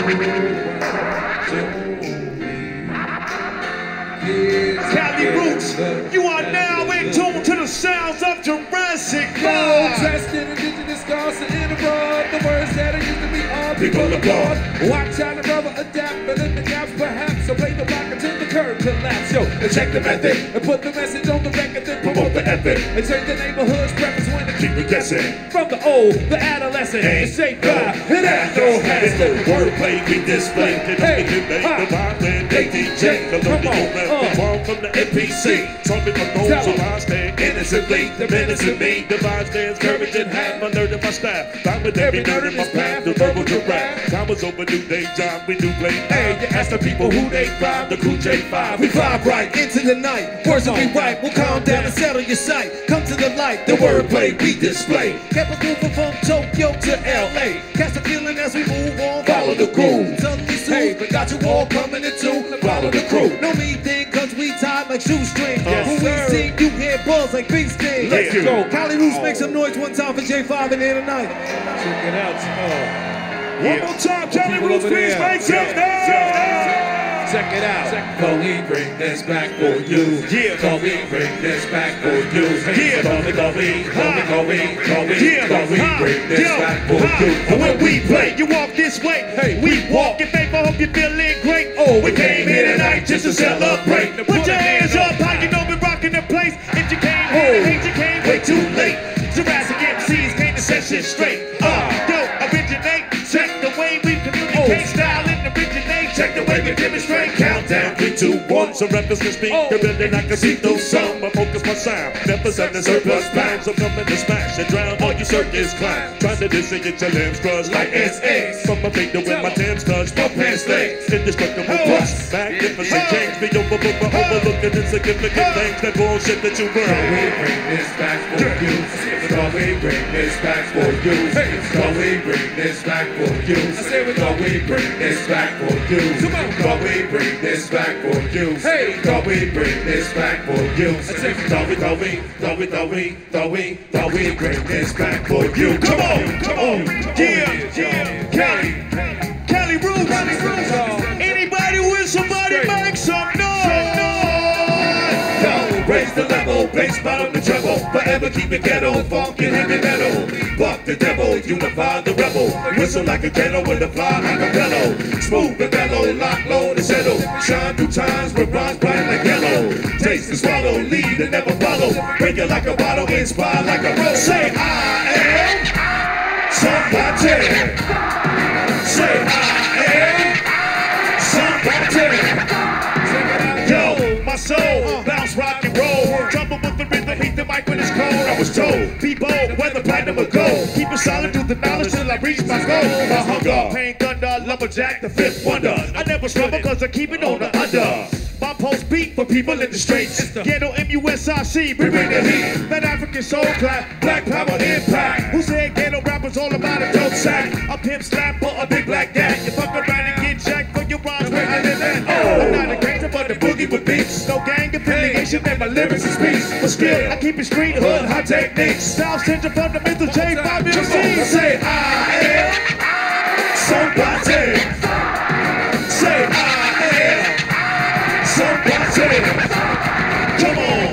Cali Roots, you are now in tune to the sounds of Jurassic Club. Dressed in indigenous scars and in the road, the words that are used to be all people applaud. Watch out, the brother adapt, but in the gaps perhaps. So play the rock until the curve collapse. Yo, and check the method, and put the message on the record, then promote the epic. And turn the neighborhood's preference when they keep it guessing. From the old, the adolescent, the shape by, it ain't no hassle. Wordplay we display, it only can make the vibe when they DJ. The local man, from the NPC. Something from those who I stand innocently. The menace in me, divine stands courage in hand. My nerd in my style, I'm with every nerd in my path. The verbal giraffe, time was over, new day job, we do play. Hey, you ask the people who they find, the crew J5. We vibe right into the night. Words will be right, we'll calm down and settle your sight. Come to the light, the wordplay we display. Kept us moving from Tokyo to LA. Catch the feeling as we move on, follow the groove. Suddenly soon, but got you all coming into, follow the crew. No me thing, cause we tied like shoestrings. When we sing, you hear buzz like big sting. Let's go. Cali Roots, make some noise one time for J5 in here tonight. Check it out. One more time, Cali Roots, please make some noise. Check it out. Cause we bring this back for you. Yeah. Cause we bring this back for you. Yeah. Cause we bring this back for you. And when we play, you walk this way. Hey, we walk in faith. I hope you're feeling great. Oh, we came here tonight just to celebrate. Put your hands up high, you know we're rocking the place. If you came here, hate you came way too late. Jurassic MCs came to set shit straight. Yo, originate. Check the way we communicate. Style and originate. Check the way we demonstrate. Countdown, 3, 2, 1. So rappers can speak, the building I can see through some. I focus my sound, never send the surplus pounds. So coming to smash and drown all you circus clowns. Trying to diss and get your limbs crushed like ants. From my feet to when my Tim's touch, my pants legs. Indestructible plus, magnificent change. Be overlooking insignificant things. That bullshit that you burn. So we bring this back for you. So we bring this back for you. So we bring this back for you. So we bring this back for you. So we bring this back for you. Hey, so we bring this back for you. So we bring this back for you. Come on, yeah, Cali Roots. Anybody with somebody make some noise. Raise the level, bass bottom the treble. Forever keep it ghetto, funk and heavy metal. Buck the devil, unify the rebel. Whistle like a kettle with a fly like a bellow. Smooth and mellow, lock low and settle. Shine through times with bronze bright like yellow. Taste and swallow, lead and never follow. Break it like a bottle, inspire like a rose. Say I am somebody. Say I am somebody. Yo, my soul, bounce, rock and roll. Trouble with the rhythm, beat the mic when it's cold. I was told, be bold, weather platinum or gold. Keep it solid through the knowledge till I reach my goal. My hunger, pain, thunder, lumberjack, the fifth wonder. I never struggle cause I keep it on the under. My post beat for people in the streets. Ghetto MUSIC, we bring the heat. That African soul clap, black power impact. Who said ghetto rappers all about a dope sack? A pimp slap for a big black gat. You fuck around and get jacked for your rhymes greater than that. I'm not a gangster but the boogie with beats. No gang affiliation and my lyrics is speech. But still, I keep it street hood, high techniques. South Central fundamental J5 MC. Say I am somebody. Say I am somebody. Come on.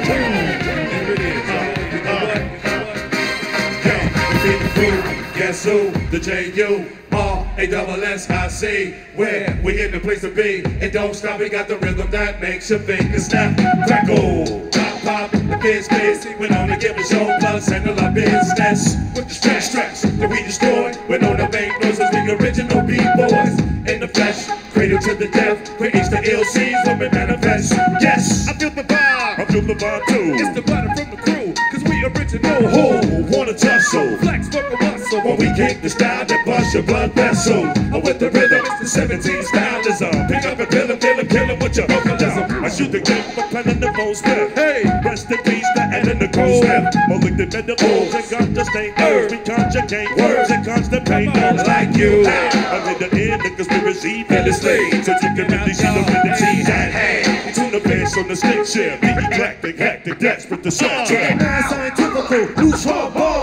Guess who? The J-U-R-A-S-S-I-C. Where we in the place to be. And don't stop, we got the rhythm that makes your fingers snap. Crackle, pop, pop, the kids, we know to give a show, plus handle our business. With the stress that we destroy. We know to make noises, the original B-boys. In the flesh, cradle to the death. Creates the ill scenes when we manifest. Yes, I feel the vibe. I feel the vibe too. It's the butter from the crew, cause we original. Who wanna tussle? Flex, fuck a muscle. When we kick the style that bust your blood vessel. With the rhythm, it's the 17 stylism. Pick up and kill him with your vocalism. I shoot the game for planning the most step. Hey, rest in peace, the end in the cold step. Malignant medicals and got the stain nerves. We conjugate words and constipate those like you. I'm in the end, the conspiracy endlessly. So you can really see the abilities at hand. Tune the bass on the stick shift. The eclectic, hectic, desperate to sound. Scientifical, loose hard ball of an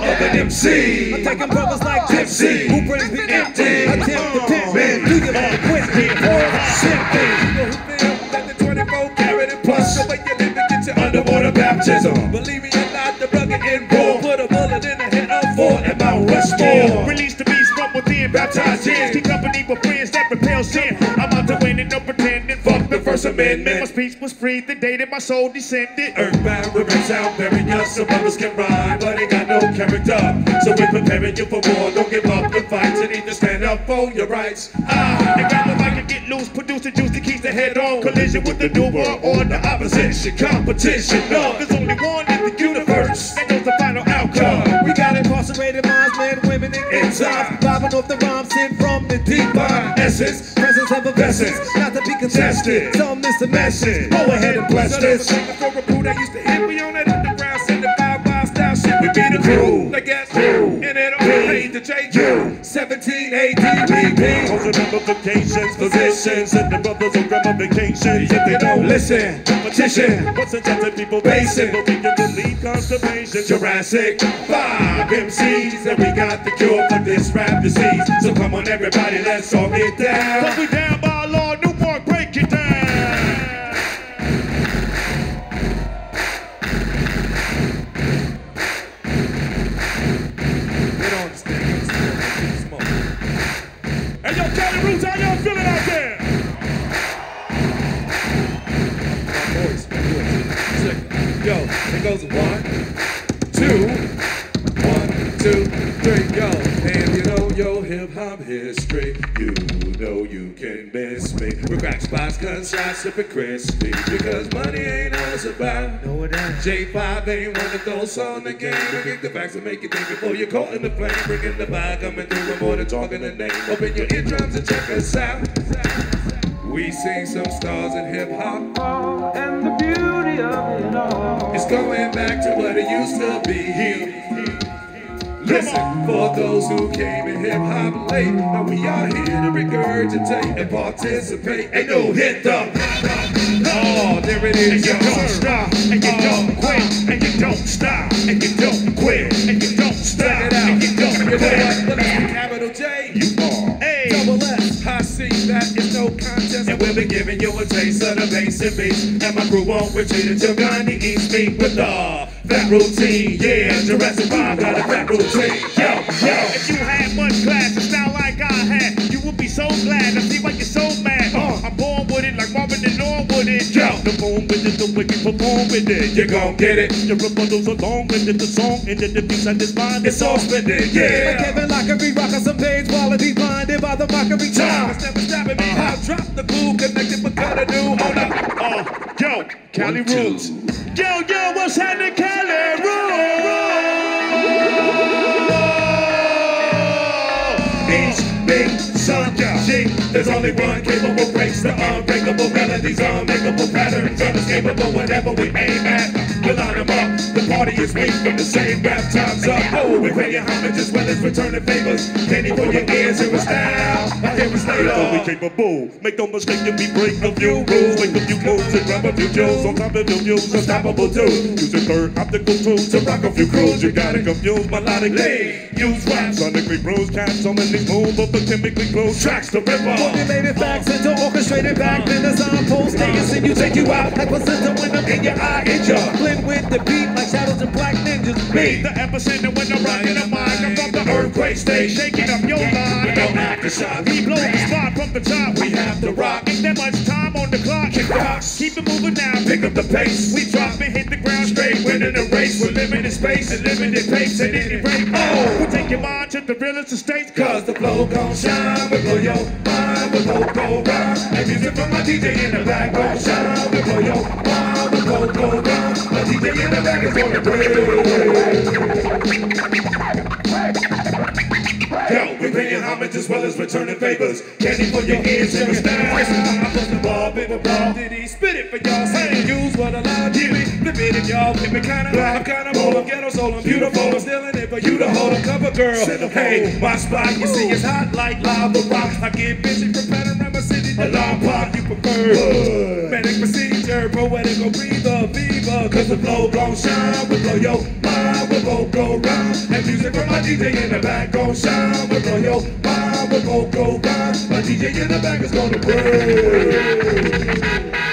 MC. I'm taking brothers like Gypsy, who brings me empty. Attempt to pimp me, do you like quit me? Simply, you know who feel that the 24 karat and plus the way you live and get your Underwater baptism. Believe me or not, the rugged and raw. Put a bullet in the head of Ford and Mount Yeah, Rushmore. release the beast from within, baptized in. Keep company with friends that repel sin. I'm out to win and no pretending. Fuck the First Amendment. My speech was free the day that my soul descended. Earthbound rivers out, burying us. Some others can rhyme, but ain't got no character. So we're preparing you for war. Don't give up the fight. You need to stand up for your rights. And grab the mic and get loose. Produce the juice that keeps the head on. Collision with the new world or the opposition. Competition. No, there's only one in the universe. And knows the final outcome. We got incarcerated minds, men, women, and inside. Bobbing off the rhymes sent from the deep mind. Essence, Presence of a vessel, not to be contested. So miss the message. Go ahead and bless this. for a crew that used to hit me on that underground 75 mile style shit. We be the crew. Like that's you. And it all paid to JU. 17 ADPP. Those are ramifications, positions, and the brothers on ramifications. If they don't Listen, petition. what's the chance of people basing? But we can believe constipation. Jurassic 5 MCs, and we got the cure for this rap disease. So come on, everybody, let's all get down. Cause we down by law, Newport, break it down. They don't understand. Smoke. Hey, yo, Cali Roots, how y'all feeling out there? My voice, check it. Yo, it goes 1, 2, 1, 2, 3, go. And you know your hip-hop history, you know you can miss me. We crack spots, gunshots, sipping crispy, because money ain't all it's about. No, it ain't. J5 ain't one of those on the game. Bringing the facts and make you think before you're caught in the flame. Bringing the vibe, coming through with more than talking the name. Open your eardrums and check us out. We sing some stars in hip-hop, And the beauty of it all. it's going back to what it used to be. Listen, for those who came in hip-hop late, now we are here to regurgitate and participate. Ain't no hit up. Oh, there it And is, you yo. don't stop, and you don't quit, and you don't stop, and you don't quit, and you don't stop, Check it out. and you don't You know what? quit. Well, that's the capital J. You are. Hey. Double S. I see that is no contest, and we'll be giving you a taste of the bass and beats. And my crew won't retreat until Gandhi eats meat with the fat routine. Yeah, Jurassic 5 got a fat routine. Yo, yo. If you had much class, a style like I had, you would be so glad. I see why you're so mad. I'm born with it like Marvin and Norm with it. Yo. The boom with it, the way we perform with it. You gon' get it. Your rebuttals along with it, the song, and then the beats I just find It's all splendid, Like yeah. Kevin Lockery, rocking some page while I be blinded by the mockery time. It's never stopping me. I'll drop the glue, connected with cut a new on up. Yo, Cali Roots. Yo, what's happening, Cali Roots? Son, G, there's only one capable breaks the unbreakable melodies, unmakeable patterns, unescapable whatever we aim at. We'll line them up. The party is weak from the same rap time's up. Oh, we pay you homage as well as returning favors. Candy for your ears, here is style. I hear us later. So we capable. Make no mistake if we break a few rules, make a few moves and grab a few jewels on top of the views. Unstoppable too. Use your third optical tools To rock a few crews, you gotta confuse melodically. use rap. Sonically bruise cats on these move, but chemically close Tracks to rip off. Formulated facts into orchestrated back, then the signpost status and you take you out like placenta when I'm in your eye. It just blend with the beat like shadows and black ninjas. Me, the epicenter when I'm rocking the mic. I'm from the Earthquake stage, shaking up your with line. no aftershock. We blow the spot from the top. We have to rock. Ain't that much time on the clock. Kick rocks. Keep it moving now. Pick up the pace. We drop and hit the ground straight. Winning the race with limited space and limited pace at any rate. Oh, We take your mind to the realest estates. cause the flow gon' shine. We blow your mind. We go round. And music from my DJ in the back gon' shine. We blow your mind. We go round. My DJ in the back is gonna Yo, we paying homage as well as returning favors. Candy for your ears, here is now. I bust the ball, baby, ball. Did he spit it for y'all? Say, use what allowed you. Flip it and y'all flip it kinda. I'm kinda bold, I'm ghetto soul, I'm beautiful. I'm still in it for you to hold a cover, girl. Hey, my spot, you see, it's hot like lava rock. I get busy from Panorama City to Long Park. You prefer medic procedure, poetical breather, fever. Cause the flow gon' shine. We blow your mind. we'll go round. And music from my DJ in the back gon' shine. We'll blow your mind, we'll go round. My DJ in the back is gonna break.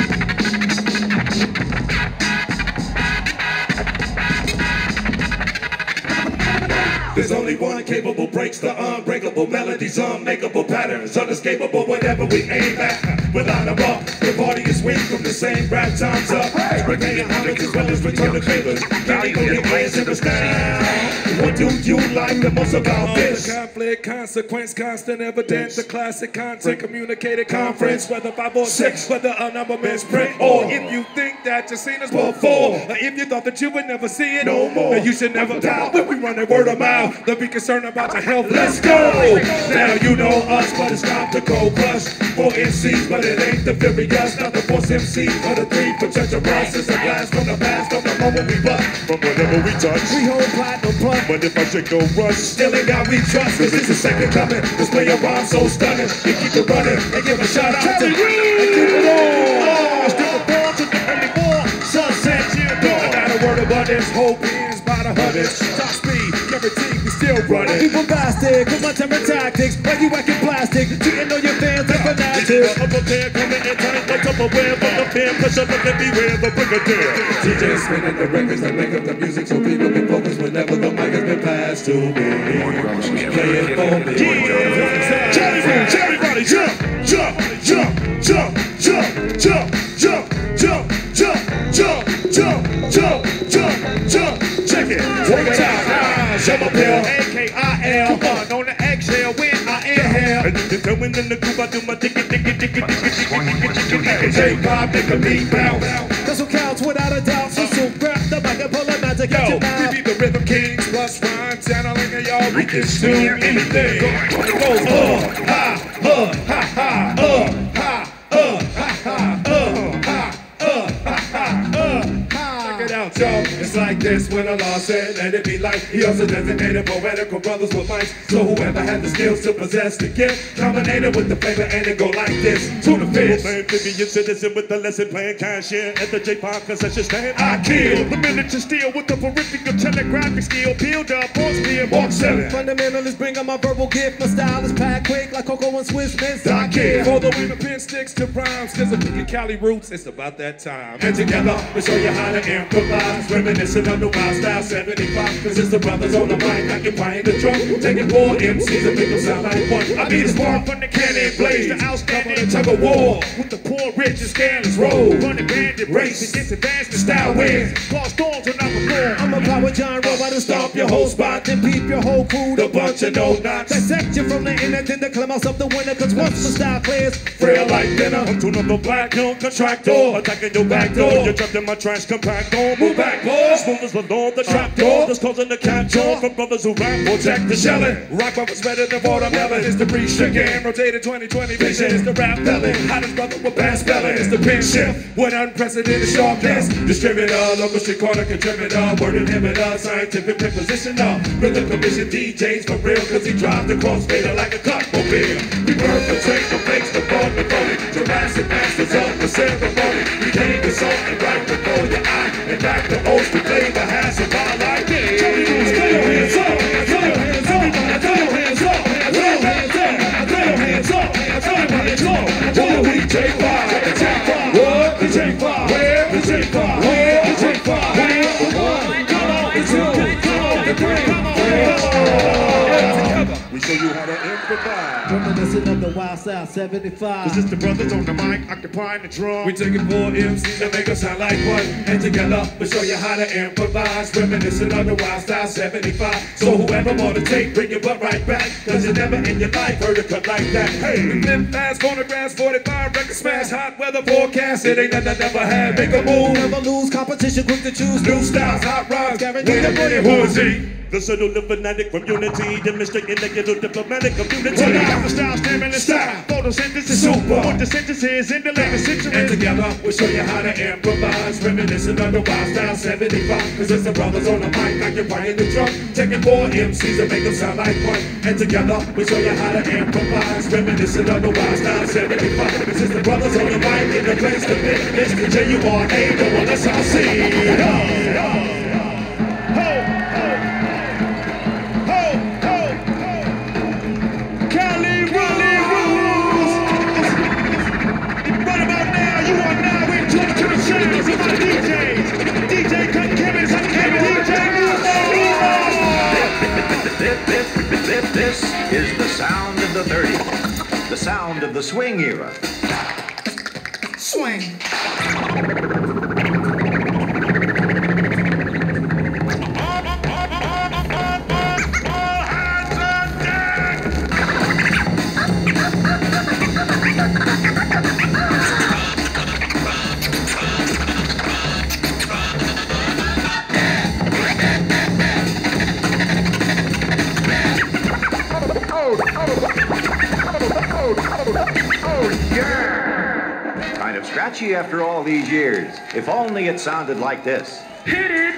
There's only one capable, breaks the unbreakable, melodies unmakeable, patterns unescapable, whatever we aim at. Without a bump, the party is weak from the same rap times up. We're paying homage as well as return the favors. Can you go your hands in the stand? What do you like the most about this? Conflict, consequence, constant evidence, the classic content, communicated conference, whether 5 or 6, whether a number misprint, or if you think that you've seen us before, or if you thought that you would never see it no more, then you should never doubt when we run a word of mouth. Don't be concerned about your health. Let's go! Now you know us, but it's not the cold crush. 4 MCs, but it ain't the furious. Not the force MCs, but the 3 potential us. It's a blast from the past, from the moment we bust. From whatever we touch, We hold platinum plus. but if I shake no rush, still ain't got we trust. Cause it's the second coming. Display a rhyme so stunning. We keep it running and give a shout out to you. And keep it on. Still the ball to the early ball. Sunset, you know. Not a word about this, whole beings by the hundreds. Top speed, everything we still running. People bastard, with my temper tactics, like you acting plastic. Cheating on your fans like fanatics. Up there, coming in tight, like Tupperware. From the pen, pressure, look at beware the brigadier. DJ's spinning the records that make up the music so people can focus whenever the mic has been passed to me. Play it for me. Everybody jump, jump, jump, jump, jump, jump, jump, jump, jump, jump, jump, jump, jump, jump. Check it. One time. Jump up here. A-K-I-L. On the exhale when I inhale. And you can tell when in the groove I do my diggy, diggy, diggy, diggy, diggy, diggy, diggy. J-pop, make a beat bounce. That's what counts without a doubt. So grab the mic and pull a magic out Yo, your mouth. we be the rhythm kings plus rhyme channeling and y'all. We can do anything. Go, ha, ha, ha, ha, ha, ha, ha, check it out, y'all. It's like this when Allah said, let it be light. He also designated poetical brothers with mics. So whoever had the skills to possess the gift, combinated with the flavor and it go like this. To the fist. Amphibian citizen with the lesson plan cashier at the J-Pop concession stand. I kill The miniature steel with the peripheral telegraphic skill. Build up, pause me and walk selling. Fundamentalists bring out my verbal gift. My style is packed quick like Coco and Swiss Miss. I kill. For the women pin sticks to rhymes, cause of the Cali roots, it's about that time. And together, we show you how to improvise. Reminiscent of the wild style 75. Cause it's the brothers on the mic occupying the drum. Taking 4 MCs and make them sound like one. I be the spark from the cannon blaze. The outstanding tug of war. with the poor, rich, and scandalous Roll. Running bandit race against advanced and Style wins. Cause storms are not before. I'm a power John robot to stomp your whole spot, then peep your whole crew. The bunch of no-nots. Dissect you from the inner, then the climb of the winner. Cause once the style clears, Frail like dinner. I'm tuning up the black hill contractor. Attacking your back door. You're trapped in my trash compactor. Move back, boys. Smooth as the law, the trap door. That's causing the capture from brothers who rap or jack the shelling. rock was better than watermelon. It's the pre-shift game, rotated 2020 vision. It's the rap felon, hottest brother with bass spelling. It's the pin shift with unprecedented sharpness. Distributor, local street corner contributor, word inhibitor, scientific prepositioner, rhythm commission DJs for real, cause he drives the crossfader like a cartmobile. We perpetrate the fakes, the ball, the voting, Jurassic masters of the ceremony. We came to something right before your eye, and back the old to flavor has a bar like this. Throw your hands up, throw your hands up, throw your hands up, throw your hands up, throw your hands up, throw your hands up. Whoa, we J5, the J5, what? The J5, where? The J5, where? The J5, where? The 1, come on, the 2, come on, the 3, come on. We show you how to improvise. Reminiscent of the wild style 75. Cause it's the brothers on the mic occupying the drum. We taking 4 MCs and make them sound like one. And together, we show you how to improvise. Reminiscent of the wild style 75. So whoever wanna take, bring your butt right back. Cause you never in your life heard a cut like that. Hey, We flip fast, phonographs, 45, record smash, hot weather forecast. It ain't nothing I never had. Make a move, never lose, competition quick to choose. New styles, hot rhymes, guaranteed to put it. who is he? The subtle fanatic from unity, demonstrating the ghetto diplomatic community. Well, I got the style, stammering the style. Photosynthesis, Super. What the synthesis in the latest And century. together, we'll show you how to improvise. Reminiscent of the wild style 75. Cause it's the brothers on the mic, occupying the drum. Taking 4 MCs and make them sound like one. And together, we'll show you how to improvise. Reminiscent of the wild style 75. Cause it's the brothers on the mic in the place to be. It's the J-U-R-A, the one that's all see. Ho, ho. This is the sound of the 30s, the sound of the swing era. Swing. Kind of scratchy after all these years. If only it sounded like this. Hit it!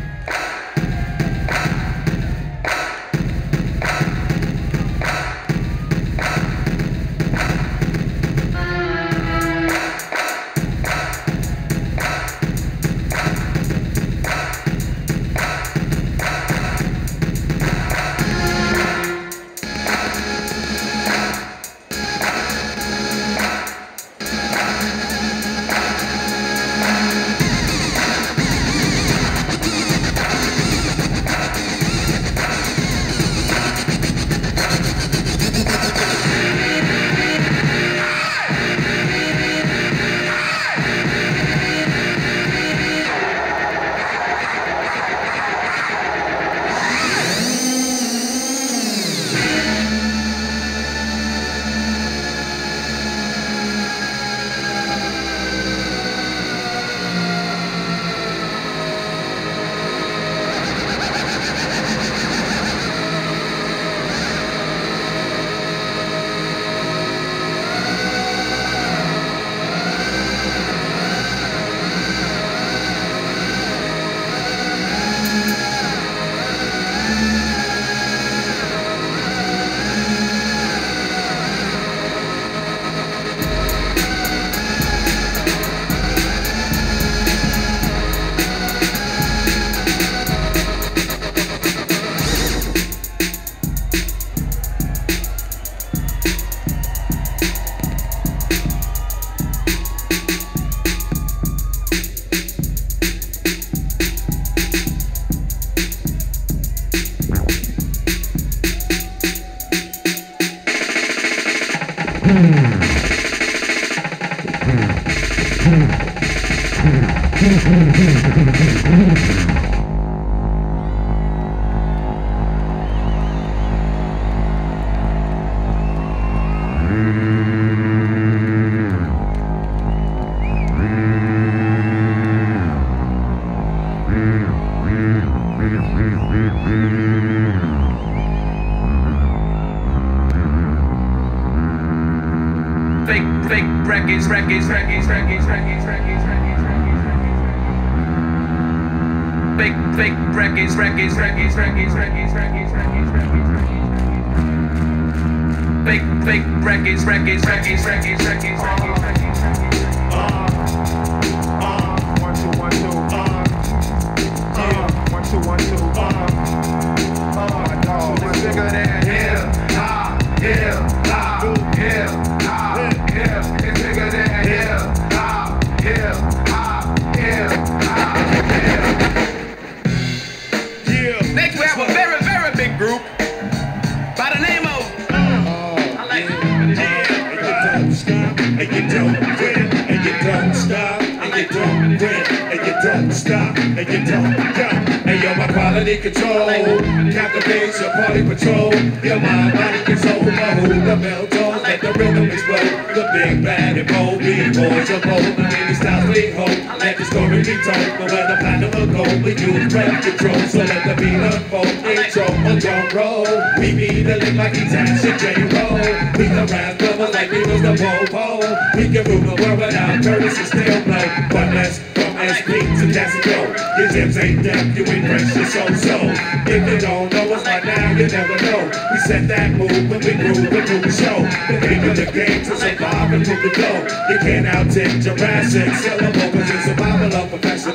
Jurassic syllable, cause it's survival of professional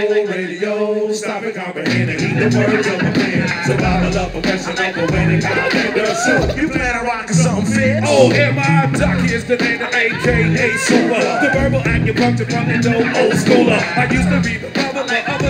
radio. Stop and comprehend and heed the words of a man. Survival of professional, poetic, outlander. So, you plan on rocking something fit? Oh, M.I. Doc is the name of AKA Super. The verbal acupuncture from the old schooler. I used to be the bubble, but others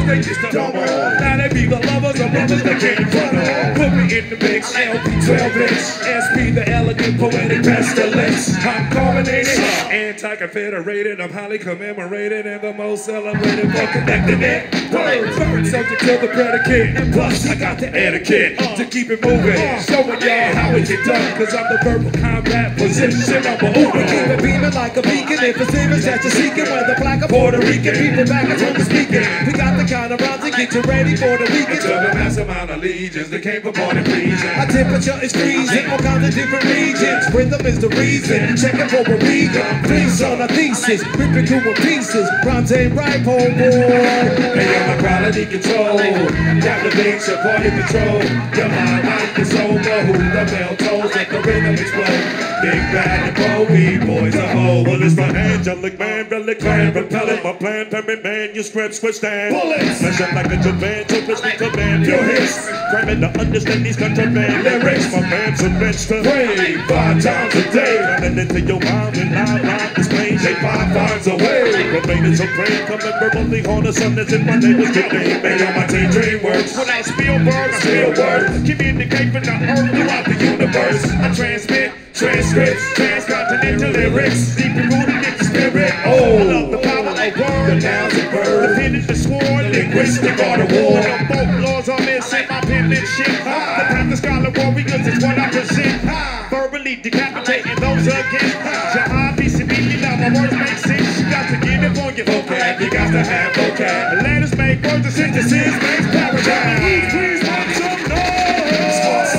cause they used to dumb on. Now they be the lovers of brothers that can't run on. Put me in the mix, LP 12-inch, SP the elegant poetic pestilence. I'm carbonated, anti-confederated, I'm highly commemorated and the most celebrated for connecting it. Word, subject to the predicate, and plus I got the etiquette to keep it moving, showing y'all how it get done, cause I'm the verbal combat position of a Uber. Keep it beaming like a beacon if it's image that you're seeking, whether black or Puerto Rican, people back at home speaking. We got the kind of rounds to get you ready for the weekend. To the mass amount of legions that came from all the regions. Our temperature is freezing, all kinds of different regions. Rhythm is the reason, checking for a reason. Please on a thesis, ripping through in pieces. Rhymes ain't right, oh boy. Hey, yo, my quality control, captivates your party patrol. Your mind, life is over, who the bell tolls, let the rhythm explode. Big bad and Bowie, boys a whole. Well, it's the angelic man, relic clan, repellent. My plan, permit manuscripts, withstand bullets. Flesh up like a Japan, so let's be command. Pure hits, cramming to understand these contraband lyrics. My man's a bench to Pray 5 times a day. running into your mind and live displays. Take 5 finds away. Remainers of prayer, coming verbally hard as sun is in my name is good name. Man, on my team DreamWorks. Without Spielberg, I Still words. communicate from the earth throughout the universe. I transmit transcripts, transcontinental lyrics, deeply rooted in the spirit. Oh, I love the power of the words, nouns and the verbs, pen and the sword, linguistic art of war. The folklores are missing, my penmanship. The path of scholar warriors is what I present. Verbally decapitating those against. Jihad, peace and meaning, now my words make sense. You got to get it on your vocab, You got to have vocab. letters make words and synthesis makes paradigm. Please make some noise.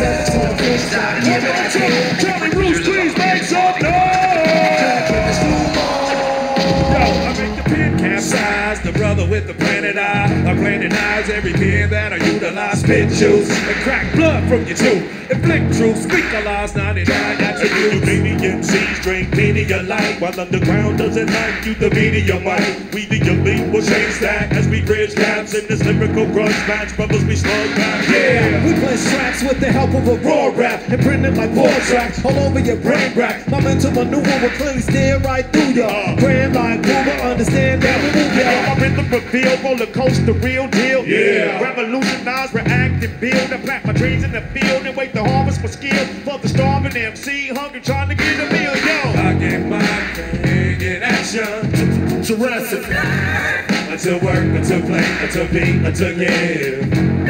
Charlie Bruce, please make some noise. Yo, I make the pen capsize, the brother with the planet eye. I planet eyes every pen that I utilize. Spit juice and crack blood from your tooth. Inflict truth, speak the lies, 99 attributes. You baby MCs drink media light, while underground doesn't like you, the media might. We the elite will change that as we bridge gaps in this lyrical grudge match. Brothers, we slug back. Yeah, we play tracks with the help of a raw rap and print it like 4 tracks all over your brain rack. My mental maneuver will clearly stare right through ya. Grand like Uber, understand that we move ya. My rhythm reveal, roller coaster, real deal. Yeah. Revolutionize, react and build. I plant my dreams in the field and wait the harvest for skill. For the starving MC, hungry, trying to get a meal, yo. I get my thing in action. Jurassic. Until work, until play, until beat, until give.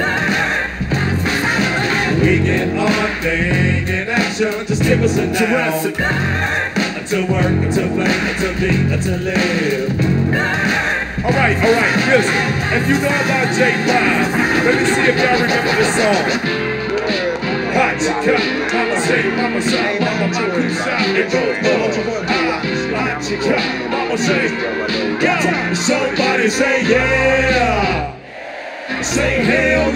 We get our thing in action. Just give us a noun. Jurassic. Until work, until play, until beat, until live. All right, listen. If you know about J5, let me see if y'all remember this song. Hot chica, mama say, mama shot, mama my shot, it goes hot chica, mama say, yo, somebody say yeah, say hell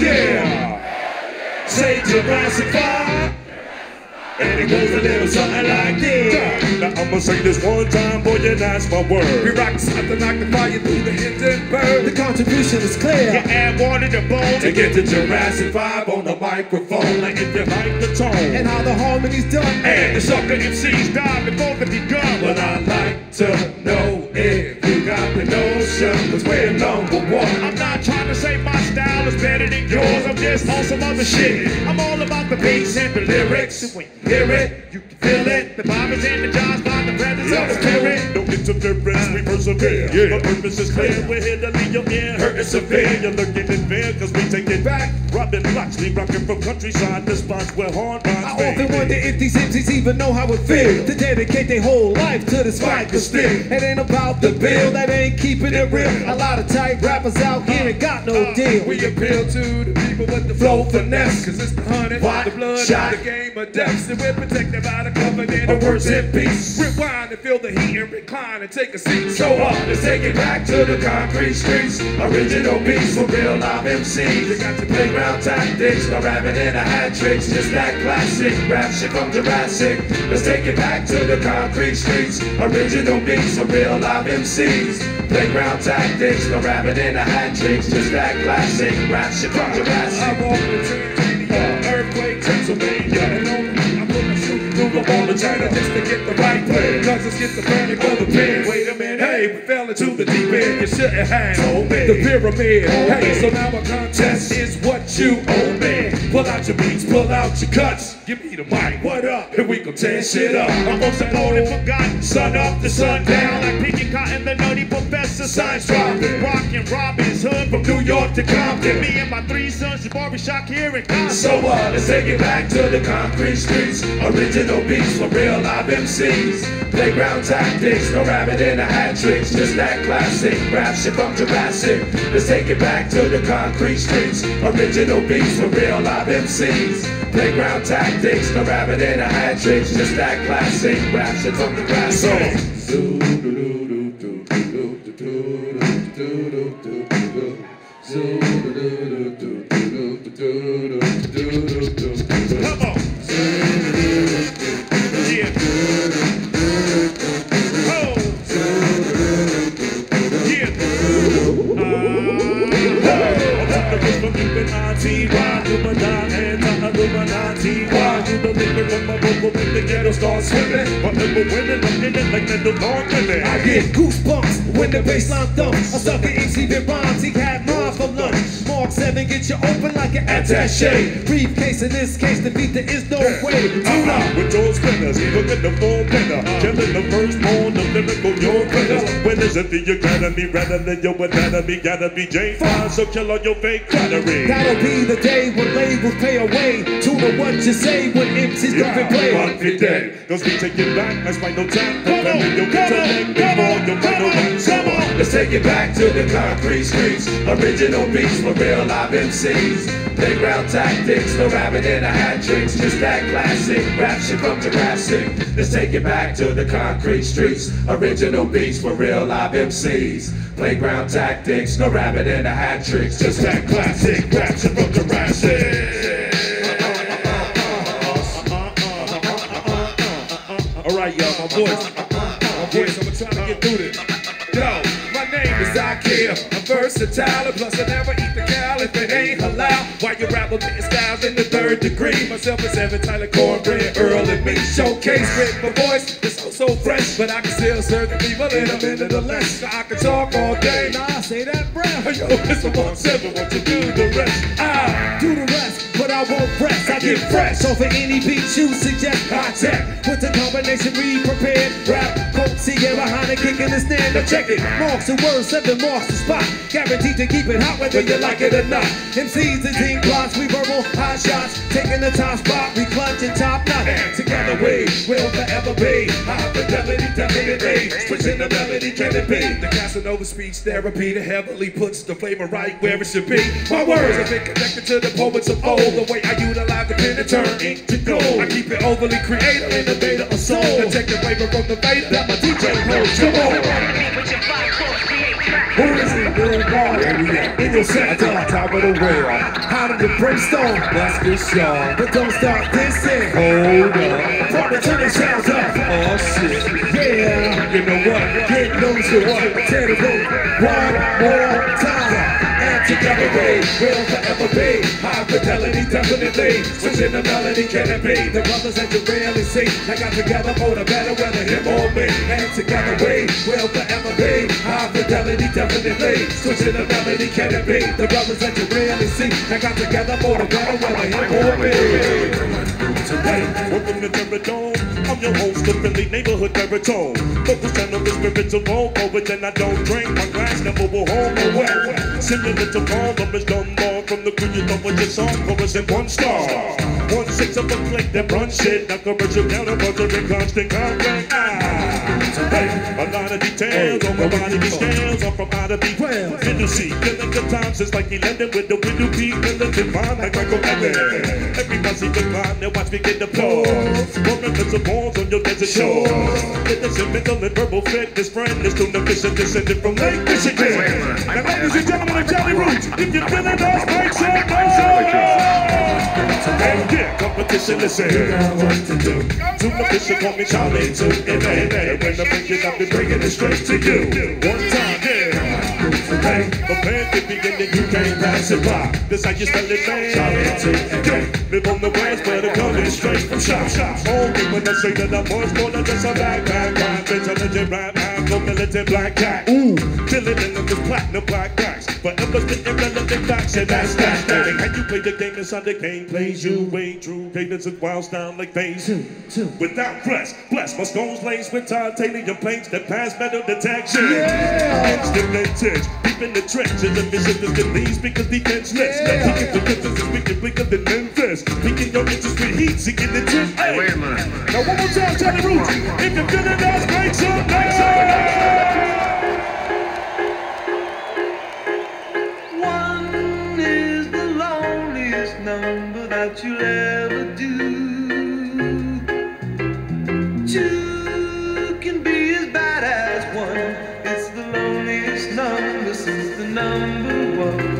yeah, say Jurassic 5. And it goes a little something like this. Now I'ma say this one time, boy, and that's my word. We rock something like the fire through the Hindenburg. The contribution is clear. You add water to bone To get to Jurassic 5 on the microphone. like if you like the tone. And how the harmony's done. And the sucker MCs die before they begun. But I'd like to know if you got the notion, cause we're number one. I'm not trying to say my style is better than yours. I'm just on some other shit. I'm all about the beats and the lyrics. And when you hear it, you can feel it. The vibe is energized by the presence of the spirit. No interference, we persevere. Yeah. My purpose is clear. We're here to leave your ear hurting severe. You're looking in fear, cause we take it back. Robin Loxley rocking from countryside to spots where hard I rhymes often fade. wonder if these MCs even know how it feels to dedicate their whole life to this fight. Cause still, it ain't about the bill, that ain't keeping it real. A lot of tight rappers out here ain't got no deal. We appeal to the people with the flow finesse, cause it's the honey, What? the blood, Shot. the game of depths, and we're protected by the covenant of words and peace. Rewind and feel the heat and recline and take a seat. So let's take it back to the concrete streets. Original beats for real live MCs. You got your playground tactics, no rapping in a hat tricks, just that classic rap shit from Jurassic. Let's take it back to the concrete streets. Original beats for real live MCs. Playground tactics, no rapping in a hat tricks, just that classic rap shit from Jurassic. I walk the Earthquake, Pennsylvania, and I'm gonna shoot through the all the China just to get the right plan. Cause it's schizophrenic for the pen. Wait a minute, hey, we fell into the deep end. You shouldn't have told me. The pyramid, hey, so now a contest is what you owe me. Pull out your beats, pull out your cuts. Give me the mic, what up? And we gon' tear shit up. I'm most important, forgotten. Sun up to sundown, like picking cotton, the nutty professor. Science dropping, rockin' Robin's Hood from New York to Compton. Me and my 3 sons, the barbershop here in Compton. So let's take it back to the concrete streets. Original beats for real live MCs. Playground tactics, no rabbit in a hat tricks. Just that classic rap shit from Jurassic. Let's take it back to the concrete streets. Original beats for real live MCs. Playground tactics, no rabbit in a hat tricks. Just that classic rap shit from Jurassic. Come on. Yeah. Oh. Yeah. I get goosebumps when the bassline thumps. A sucker MC that rhymes, he had mine for lunch. Mark 7 get you open like an attaché. Briefcase in this case, the beat there is no way. Tune up with those spinners, look at the full pinner. Killing the firstborn, the lyrical your critters. When is it the academy, rather than your anatomy? Gotta be J5, so kill all your fake battery. That'll be the day when labels pay away. Tune up what you say when MCs don't play. Cause we take it back, that's why no time. Let's take it back to the concrete streets. Original beats for real live MCs. Playground tactics, no rabbit in a hat tricks. Just that classic rap shit from Jurassic. Let's take it back to the concrete streets. Original beats for real live MCs. Playground tactics, no rabbit in a hat tricks. Just that classic rap shit from Jurassic. Alright, y'all, my voice, I'm trying to get through this. Yo, my name is Zakir. I'm versatile, plus I never eat the cow if it ain't halal. While you rap with me styles in the 3rd degree. Myself is Evan Tyler, Cornbread, Earl, and me. Showcase with my voice, it's so fresh, but I can still serve the people in a minute or less. I can talk all day. Nah, I say that breath. Yo, it's a 1-7, what you do the rest? I do the rest, but I won't rest. I get fresh. So for any beat you suggest, high tech. With the combination we prepared. Rap, Coke, Sierra, behind the kick in the stand. Now check it. Marks the word, 7 marks the spot. Guaranteed to keep it hot whether you like it or not. MCs and team plots, we verbal hot shots. Taking the top spot, we clutch and top notch. And together we will forever be high fidelity, definitely. Switching the melody, can it be? The Casanova speech therapy that heavily puts the flavor right where it should be. My words have been connected to the poets of old. The way I utilize the pen and turn ink to gold. I keep it overly creative, innovator of soul. And take the flavor from the Vader that my DJ holds. Come on. Who is it? Little ball. In your set, top of the rail. How did the brainstorm? Let's get started. But don't start dancing. Hold up. Party turn the sounds up. Oh shit. Yeah. You know what? Get knows to what? Tear the rope. One more time. And together we will forever be high fidelity, definitely. Switching the melody, can it be? The brothers that you rarely see. They got together for the better, whether him or me. And together we will forever be high fidelity, definitely. Switching the melody, can it be? The brothers that you rarely see. They got together for the better, whether him or me. Welcome to Terradome. I'm your host, the Philly neighborhood baritone. Focus channel is spiritual, but then I don't drink. My glass never will hold my wet. Similar to Paul, Rich Dunbar from the crew, you know what your song chorus in 1 star. 1/6 of a click that run shit. Now commercial counterpuncher in constant contact. Hey, a lot of details on my body, these scales. I'm from out of the middle seat. Killing the times, it's like 11 with the window peak. Killing divine like Michael Evans. Everybody divine, now watch me get the applause. Rolling with some balls on your desert shore. Fitness and mental and verbal fitness. Friend is doing the mission descended from Lake Michigan. Now, ladies and gentlemen, I'm Johnny Roots. If you're feeling us, make some noise. And yeah, competition, listen. You know what to do. To the mission, call me Charlie too. And when the bring it up, be bringing it straight to you. One time, yeah. the pain. But man, if you get it, you can't pass it by. This how you spell it, man. Live on the west, but it comes straight from shop. Only when I say that I'm more than just a black man. Intelligent rap, no militant black cat. Ooh, killing in this platinum black guys. Forever spit irrelevant facts, and that's that. How you play the game inside the game plays you way true. Cadence and wild down like phase. Without press, bless my stones laced with titanium plates that pass metal detection. Instant vintage, deep in the trenches. And vision is the least because defenseless. Now we get the difference is we can blink up the Memphis. Peeking your interest with heat, seeking the tip. Hey, wait a minute. Now one more time, Charlie Roots. If you're feeling us, make some noise. One is the loneliest number that you'll ever do. Two can be as bad as one. It's the loneliest number since the number one.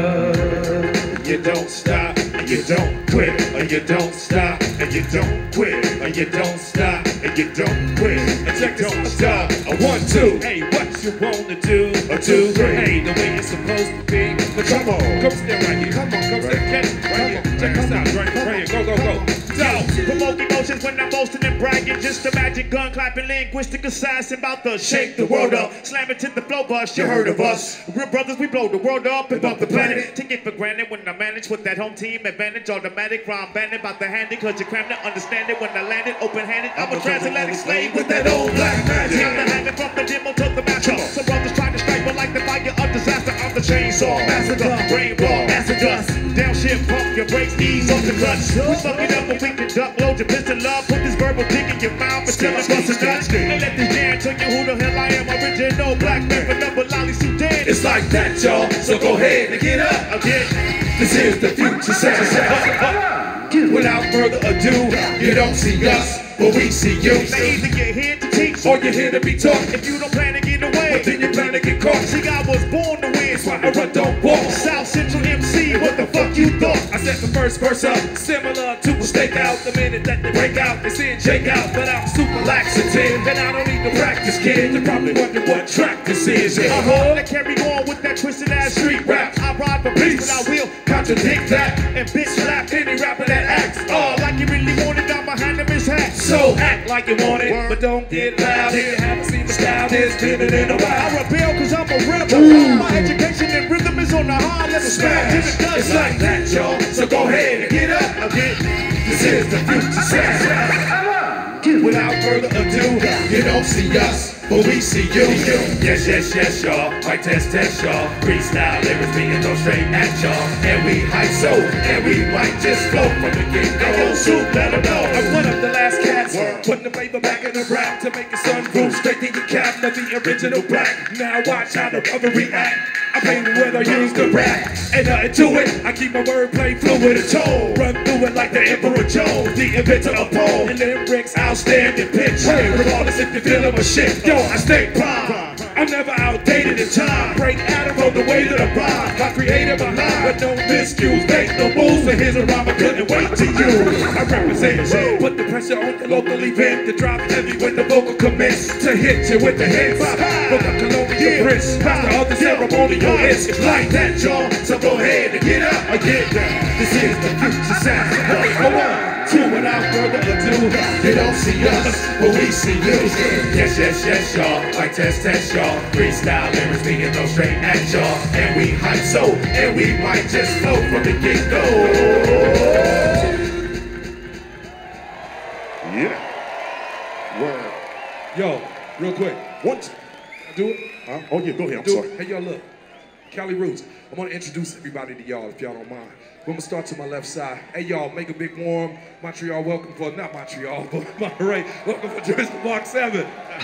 You don't stop, and you don't quit, or you don't stop, and you don't quit, or you don't stop, and you don't quit, and you don't stop. A 1, 2, hey, what you wanna do? A 2, 3, hey, the way it's supposed to be. But come on, come stand right here, come on, come stand, get it right here. Check us out, right here, go, go, go. Yo, provoke emotions when I'm boasting and bragging. Just imagine gun clapping, linguistic assassin about to shake the world up. Slam it to the flow bus, you heard of us. Real brothers, we blow the world up and bump the planet. Take it for granted when I manage with that home team advantage. Automatic rhyme bandit about to hand it, cause you crammed it, understand it when I landed open-handed. I'm a transatlantic slave with that old black magic. Time to have it from the demo to the master. Some brothers try to strike, but like the fire of disaster, I'm the chainsaw massacre. Brain raw, acid dust. Downshift, pump your brakes, ease off the clutch. We fuck it up when we can duck, load your pistol up. Put this verbal dick in your mouth until it busts a nuts. And let this jam tell you who the hell I am. Original black man for number Lolly Sudan. It's like that, y'all, so go ahead and get up again. This is the future sound. Without further ado, you don't see us, but we see you. Now either you're here to teach, or you're here to be taught. If you don't plan to get away, but then you plan to get caught. See, I was born to win. That's why I run, don't walk. South Central MC, what the fuck you thought? I set the first verse up, similar to a stakeout. The minute that they break out, they sin shake out. But I'm super laxative, and I don't need to practice, kid. You're probably wondering what track this is. I carry on with that twisted ass street rap. I ride for peace, but I will contradict that. And bitch slap any rapper that acts like you really want it. I'm behind him his hat. So act like you want it, but don't get loud. If you haven't seen the style, there's been it in a while. I rebel cause I'm a rebel. My education and rhythm is on the high level. Smash to the dust. It's like that, y'all. So go ahead and get up again. This is the future sound. Without further ado, you don't see us, but we see you. Yes, yes, yes, y'all. Mic test, y'all. Freestyle lyrics being thrown straight at y'all. And we hype so, and we might just flow from the get-go. Soup, let them know. I'm one of the last cats. Putting the paper back in the rap to make the sunroof straight in your cap. Not the original black. Now watch how the other react. I play with I use the rap. Ain't nothing to it. I keep my wordplay fluid and tone. Run through it like the Emperor Joe, the inventor of pole. And lyrics outstanding pitch. Hey, regardless if you feel them or shit. Yo, I stay prime. I'm never outdated in time. Break Adam on the way to the rhyme. My creative alive, but no miscues. Make no moves, so here's a rhyme I couldn't wait to use. I represent you. Put the pressure on the local event to drop heavy when the vocal commits. To hit you with the hits. From the colonial prince, past the other ceremonial hits. It's like that, y'all. So go ahead and get up again. This is the future sound. Go on. Without further ado, you don't see us, but we see you. Yes, yes, yes, y'all. Like test, y'all. Freestyle lyrics being thrown straight at y'all. And we hype so, and we might just flow from the get-go. Yeah. Word. Yo, real quick. What? Do it? Huh? Oh, yeah, go ahead. I'm sorry. Hey, y'all, look. Cali Roots. I want to introduce everybody to y'all, if y'all don't mind. We're going to start to my left side. Hey, y'all, make a big warm. Montreal, welcome for, not Montreal, but Monterey, welcome for Jersey Mark 7.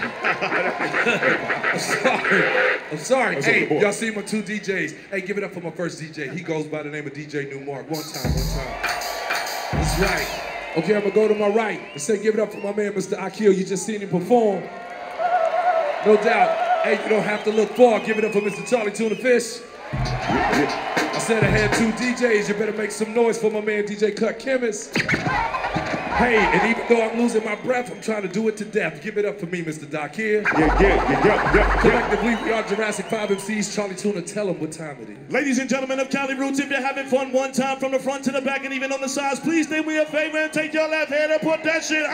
I'm sorry. Hey, y'all see my two DJs. Hey, give it up for my first DJ. He goes by the name of DJ New Mark. One time. That's right. Okay, I'm going to go to my right and say give it up for my man, Mr. Akil. You just seen him perform. No doubt. Hey, you don't have to look far. Give it up for Mr. Charlie Tuna Fish. I said I had two DJs. You better make some noise for my man, DJ Cut Chemist. Hey, and even though I'm losing my breath, I'm trying to do it to death. Give it up for me, Mr. Doc here. Yeah. Collectively, we are Jurassic 5 MCs. Charlie Tuna, tell them what time it is. Ladies and gentlemen of Cali Roots, if you're having fun one time from the front to the back and even on the sides, please do me a favor and take your left hand and put that shit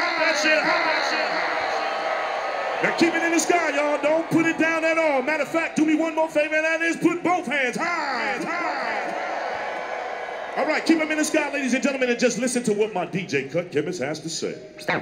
Now keep it in the sky, y'all. Don't put it down at all. Matter of fact, do me one more favor, and that is put both hands high. All right, keep them in the sky, ladies and gentlemen, and just listen to what my DJ Cut Chemist has to say.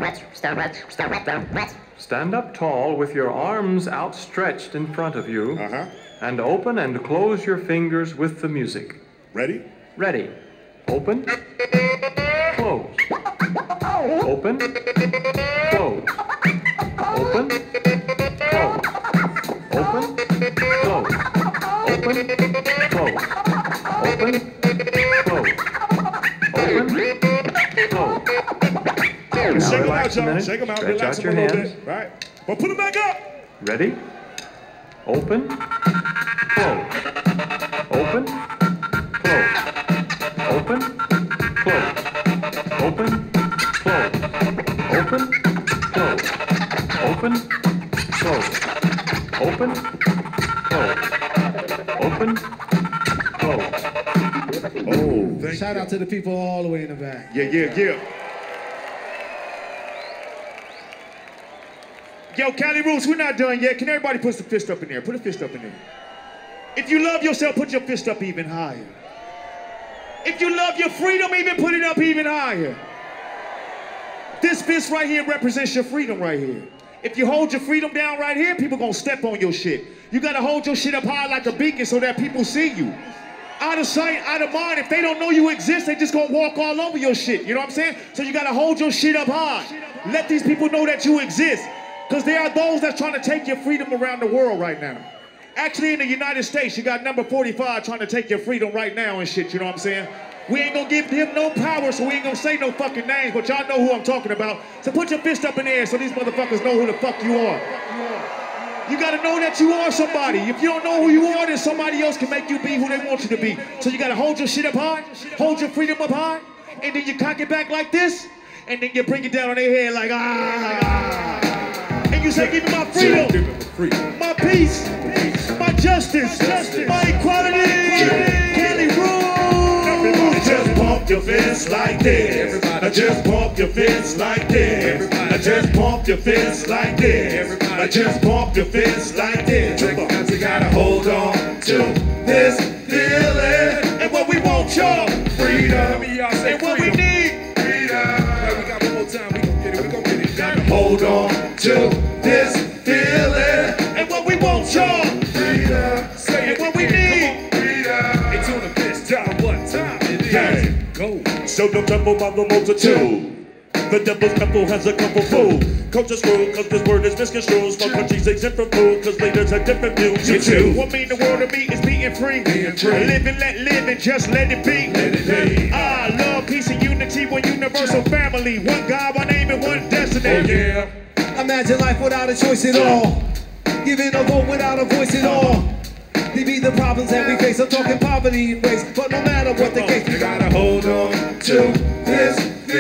Stand up tall with your arms outstretched in front of you. And open and close your fingers with the music. Ready? Ready. Open. Close. Open. Close. Open. Close. Open. Close. Open. Close. Open. Close. Open. Close. Now Shake them out, relax a y'all. minute. Shake them out. Stretch Relax out them your a little hands. bit. Right. But put them back up. Ready? Open. Close. Open. Close. Open. Close. Open. Close. Open. Close. Open. Close. Open. Close. Open. Close. Oh, Shout out to the people all the way in the back. yeah. Yo, Cali Roots, we're not done yet. Can everybody put the fist up in there? Put a fist up in there. If you love yourself, put your fist up even higher. If you love your freedom, even put it up even higher. This fist right here represents your freedom right here. If you hold your freedom down right here, people gonna step on your shit. You gotta hold your shit up high like a beacon so that people see you. Out of sight, out of mind. If they don't know you exist, they just gonna walk all over your shit. You know what I'm saying? So you gotta hold your shit up high. Let these people know that you exist. Because there are those that's trying to take your freedom around the world right now. Actually, in the United States, you got number 45 trying to take your freedom right now and shit, you know what I'm saying? We ain't gonna give him no power, so we ain't gonna say no fucking names, but y'all know who I'm talking about. So put your fist up in the air so these motherfuckers know who the fuck you are. You gotta know that you are somebody. If you don't know who you are, then somebody else can make you be who they want you to be. So you gotta hold your shit up high, hold your freedom up high, and then you cock it back like this, and then you bring it down on their head like, and you say, give me my freedom, my peace, my justice, my equality, Cali Roots. Everybody just pump your fist like this. Everybody just pump your fist like this. Everybody just pump your fist like this. Everybody just pump your fist like this. Because you gotta hold on to this feeling. And what we want, y'all, freedom. And what we need, freedom. We got one more time. We gon' get it. We gon' get it. Gotta hold on to this feeling. And what we want, y'all, freedom. Say And what we need, freedom. It's on the fist. Tell them what time it is. Yeah. Go. So the temple of the multitude. The devil's temple has a couple food. Culture screw, cause this word is misconstrued. Small countries exempt from food, cause leaders have different views. You too. What mean the world to me is being free. Live and let live and just let it be. Ah, love, peace, and unity, one universal family. One God, one aim, and one destiny. Oh, yeah. Imagine life without a choice at all. Giving a vote without a voice at all. They be the problems that we face. I'm talking poverty and race. But no matter what the case, we gotta hold on to this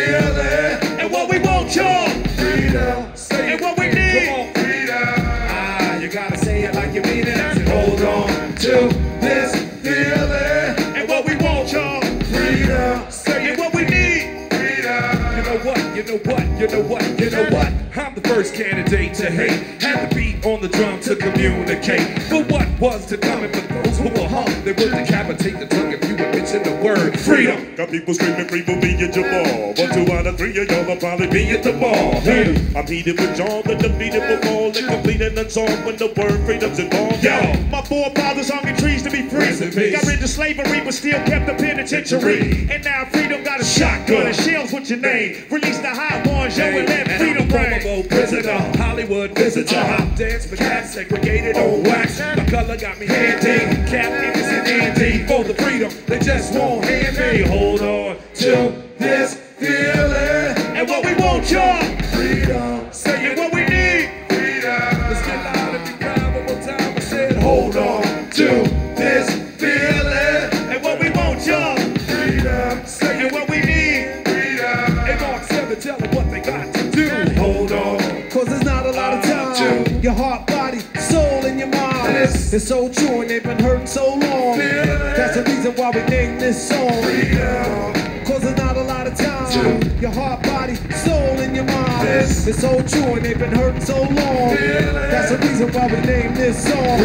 feeling. And what we want, y'all, Freedom. Say and what we need, Come on. Freedom. Ah, you gotta say it like you mean it. Hold on to this feeling. and what we want, y'all, Freedom. Say and what we need, Freedom. You know what? You know what? You know what? You know what? I'm the first candidate to hate. Had the beat on the drum to communicate. For what was to come and for those who were hung, they would decapitate the tongue if you would mention the word freedom. Got people screaming free for me at your ball. 1, 2 out of 3 of y'all will probably be at the ball. I'm heated with y'all, the defeated will fall and complete and unsolved when the word freedom's involved. Yo, my forefathers hung in trees to be free. Rest in peace. Got rid of slavery but still kept the penitentiary. And now freedom got a shotgun and shells with your name. Release the hot ones, yo, and let freedom reign. Prisoner, Hollywood visitor, hop dance for cats segregated on wax. My color got me handy, cap innocent Andy. For the freedom, they just won't hand me. Hold on to This feeling. And what we want, y'all, Freedom. say and what we need. let's get loud and be proud one more time. I said, Hold on to this feeling. And what we want, y'all, Freedom. and what we need. Hey, Mark 7, tell them Your heart, body, soul, and your mind. It's so true and they've been hurting so long. That's the reason why we named this song. Cause there's not a lot of time. Your heart, body, soul, and your mind. It's so true and they've been hurting so long. That's the reason why we named this song.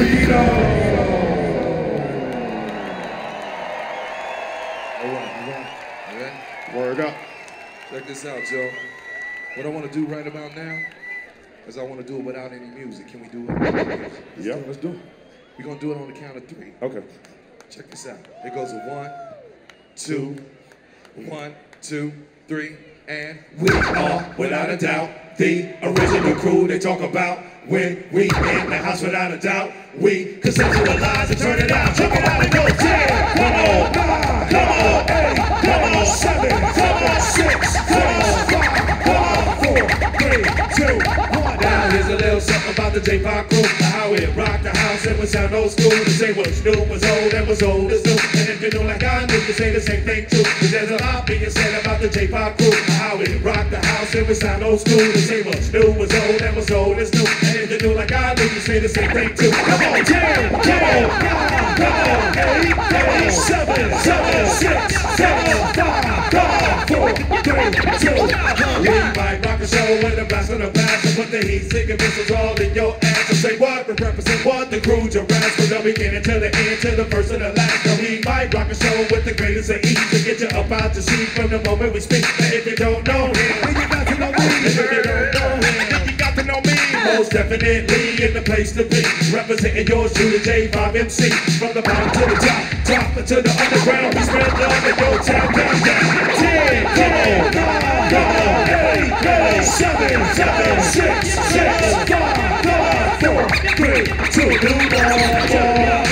Alright. Word up. Check this out, Joe. What I want to do right about now is I want to do it without any music. Can we do it? Yeah, let's do it. We're going to do it on the count of 3. Okay. Check this out. It goes with 1, 2, 1, 2, 3, and We are, without a doubt, the original crew they talk about. When we in the house, without a doubt, we conceptualize and turn it out. Check it out and go 10. Come on, 9. Come on, 8. Come on, 7. Come on, 6. Come on, 5. Come on, 4, 3, 2, 1. Now here's a little something about the J-Pop crew. How it rocked the house and would sound old school. To say what's new was old and was old is new. And if you know like I knew, you say the same thing too. Cause there's a lot being said about the J-Pop crew. How it rocked the house and would sound old school. To say what's new was old and was old is new. And if you know like I knew, you say the same thing too. Come on, 10, come on, 9, come on, 8, come on, 7, 6, 7, 5, come on, 4, 3, 2, 1. We might rock a show with a blast on the past and put the heat seeking missiles all in your ass. And say what, and represent what, the crew Jurassic. From the beginning to the end, to the first and the last. Now we might rock a show with the greatest of ease to get you up out the seat from the moment we speak. But if you don't know him, then you got to know me. If you don't know him, then you got to know me. Most definitely in the place to be. Representing your shooter J5 MC. From the bottom to the top, top to the underground. We spread love in your town. Countdown. 10, come on, 9, come on, 8, come on, 7, 6, 5, come on, 4, 3, 2, 1.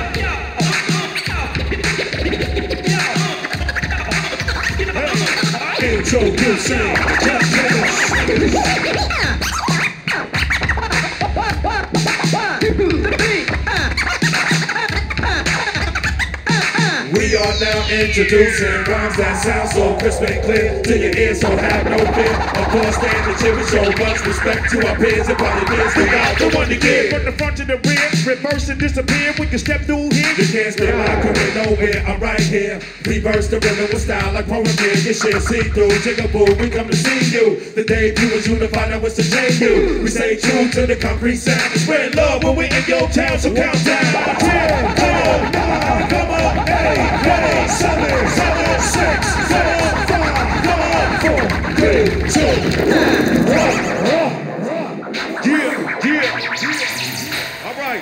Introducing We are now introducing rhymes that sound so crisp and clear to your ears, so have no fear. Of course, stand the cheer with so much respect to our peers and pioneers. We got the one to give. From the front to the rear, reverse and disappear. We can step through here. You can't stay my career nowhere. I'm right here. Reverse the rhythm with style like Polaroid. Your shit see through. Jigaboo, we come to see you. The debut was unified, now it's the JU. We stay true to the concrete sound. We spread love when we in your town, so count down. 10, come on, 9, come on, 8. Come on, 7, 6, 5, come on, 4, 3, 2, 1. Yeah. All right.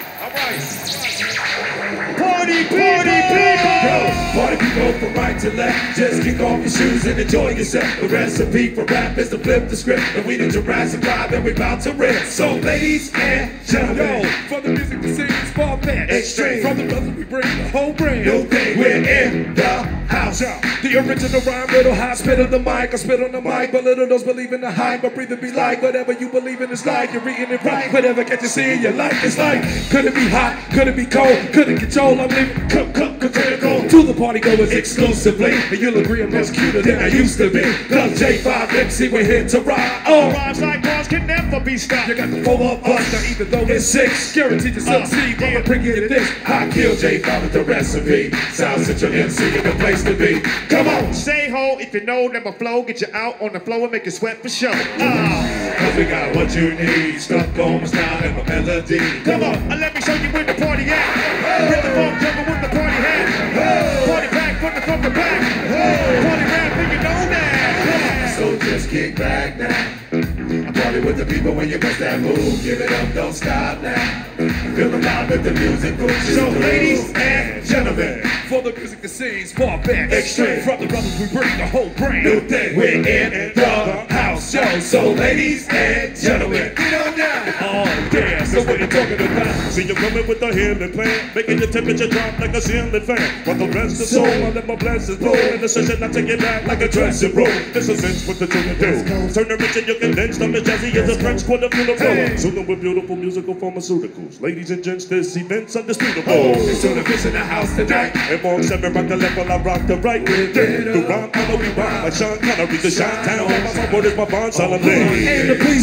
Party people! Party people from right to left. Just kick off your shoes and enjoy yourself. The recipe for rap is to flip the script. And we the Jurassic Vibe and we bout to rip. So ladies and gentlemen, for the music to sing is far fetched. Extreme. From the brothers we bring the whole brand. New thing, we're in the house. The original rhyme, little hot, spit on the mic, I spit on the mic, but little those believe in the hype, but breathe it be like, whatever you believe in is like, you're reading it right, whatever get you see in your life is like, could it be hot, could it be cold, could it control, I'm leaving, critical, to the party goers exclusively, and you'll agree I'm less cuter than I used to be, cause J5 MC, we're here to rock, Rhymes like bars can never be stopped. you got the 4 of us, now even though it's 6, guaranteed to succeed, but I'm bringing you this, I kill J5 with the recipe, South Central MC in the place to be, come on! Say ho if you know that my flow get you out on the floor and make you sweat for sure. Cause we got what you need, stuck on my style and my melody. Come on, let me show you where the party at. With the funk jungle with the party hat. Party pack from the back. Party rap, and you know that. So just kick back now. I party with the people when you bust that move. Give it up, don't stop now. Feel the vibe with the music pushes. So ladies and gentlemen, for the music that sings far back, Extreme. from the brothers we bring the whole brand. New thing, we're in the house, yo. So ladies and gentlemen, get on down. Oh yeah, so what you talking about? See you coming with the healing plan, making your temperature drop like a ceiling fan. While the rest of soul, I let my blessings blow. In the session, I take it back like a dressing room. This is sense what the children do. Turn the rich and you condensed. I'm as jazzy as a French quarter funeral. Soothing with beautiful musical pharmaceuticals. Ladies and gents, this event's undisputable. It's to the fish in the house tonight. And Mark 7 rock the left while I rock the right. The rhyme, I know we rhyme like Sean Connery. The Chi-Town, my word is my bond, solemnly. And the please, ladies, grab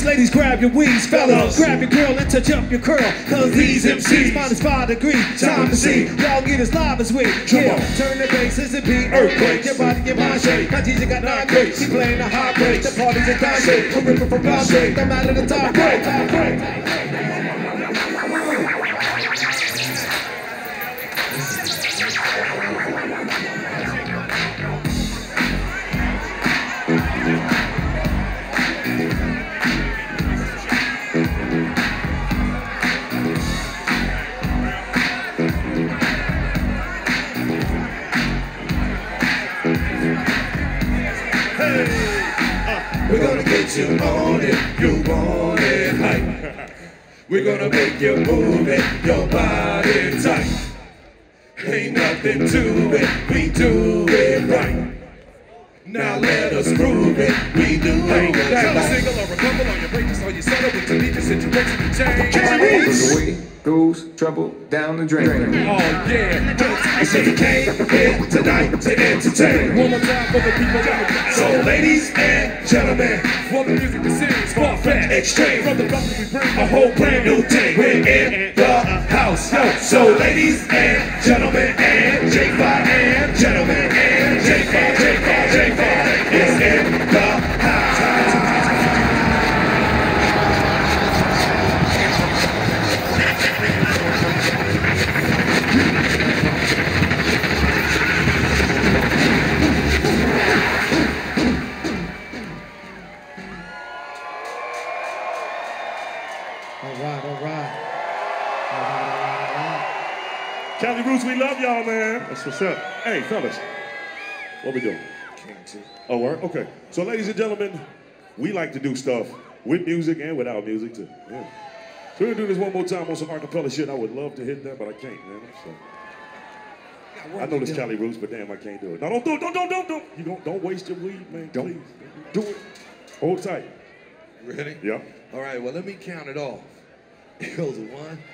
grab your wings, fellas. Grab your girl and touch up your curl. Cause these MCs -5 degrees. Time to see y'all get as live as we. Yeah, turn the bass as it beat. Earthquake, your body, your mind shake. My DJ got 9 grades. She playing the hot break. The party's a dime shake. I'm ripping from God shake. I'm out of the top break. We're gonna get you on it, you want it hype. We're gonna make you move it, your body tight. Ain't nothing to it, we do it right. Now let us prove it, we do it right. Tell a single or a couple on your breaks, or you settle with your leaders situation to change. Away goes trouble down the drain. Oh yeah, I said you came here tonight to entertain. one more time for the people that So ladies and gentlemen, for the music to sing, far-fetched. extreme, From the rock we bring a whole brand new thing. We're in the house, yo. So ladies and gentlemen, and J5 and gentlemen, and J5 is in the house. All right. Cali Roots, we love y'all, man. That's what's up. Hey, fellas, what we doing? Oh, word? Okay. So, ladies and gentlemen, we like to do stuff with music and without music, too. Yeah. So, we're going to do this one more time on some acapella shit. I would love to hit that, but I can't, man. So, I know this Cali Roots, but damn, I can't do it. No, don't do it. Don't. You don't waste your weed, man. Please. Do it. Hold tight. Ready? Yeah. All right, well, let me count it off. It goes 1,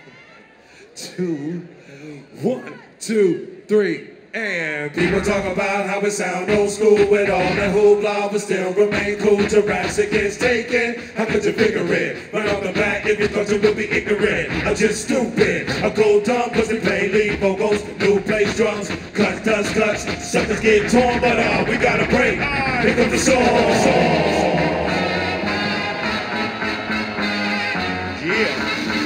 2, 1, 2, 3, and people talk about how it sound old school with all the hoopla, but still remain cool. Jurassic gets taken. How could you figure it? But on the back, if you thought you would be ignorant, I'm just stupid. I go dumb cause they play lead vocals, new bass drums, cuts, dust, cuts, suckers get torn, but we gotta break. Pick up the song. Yeah.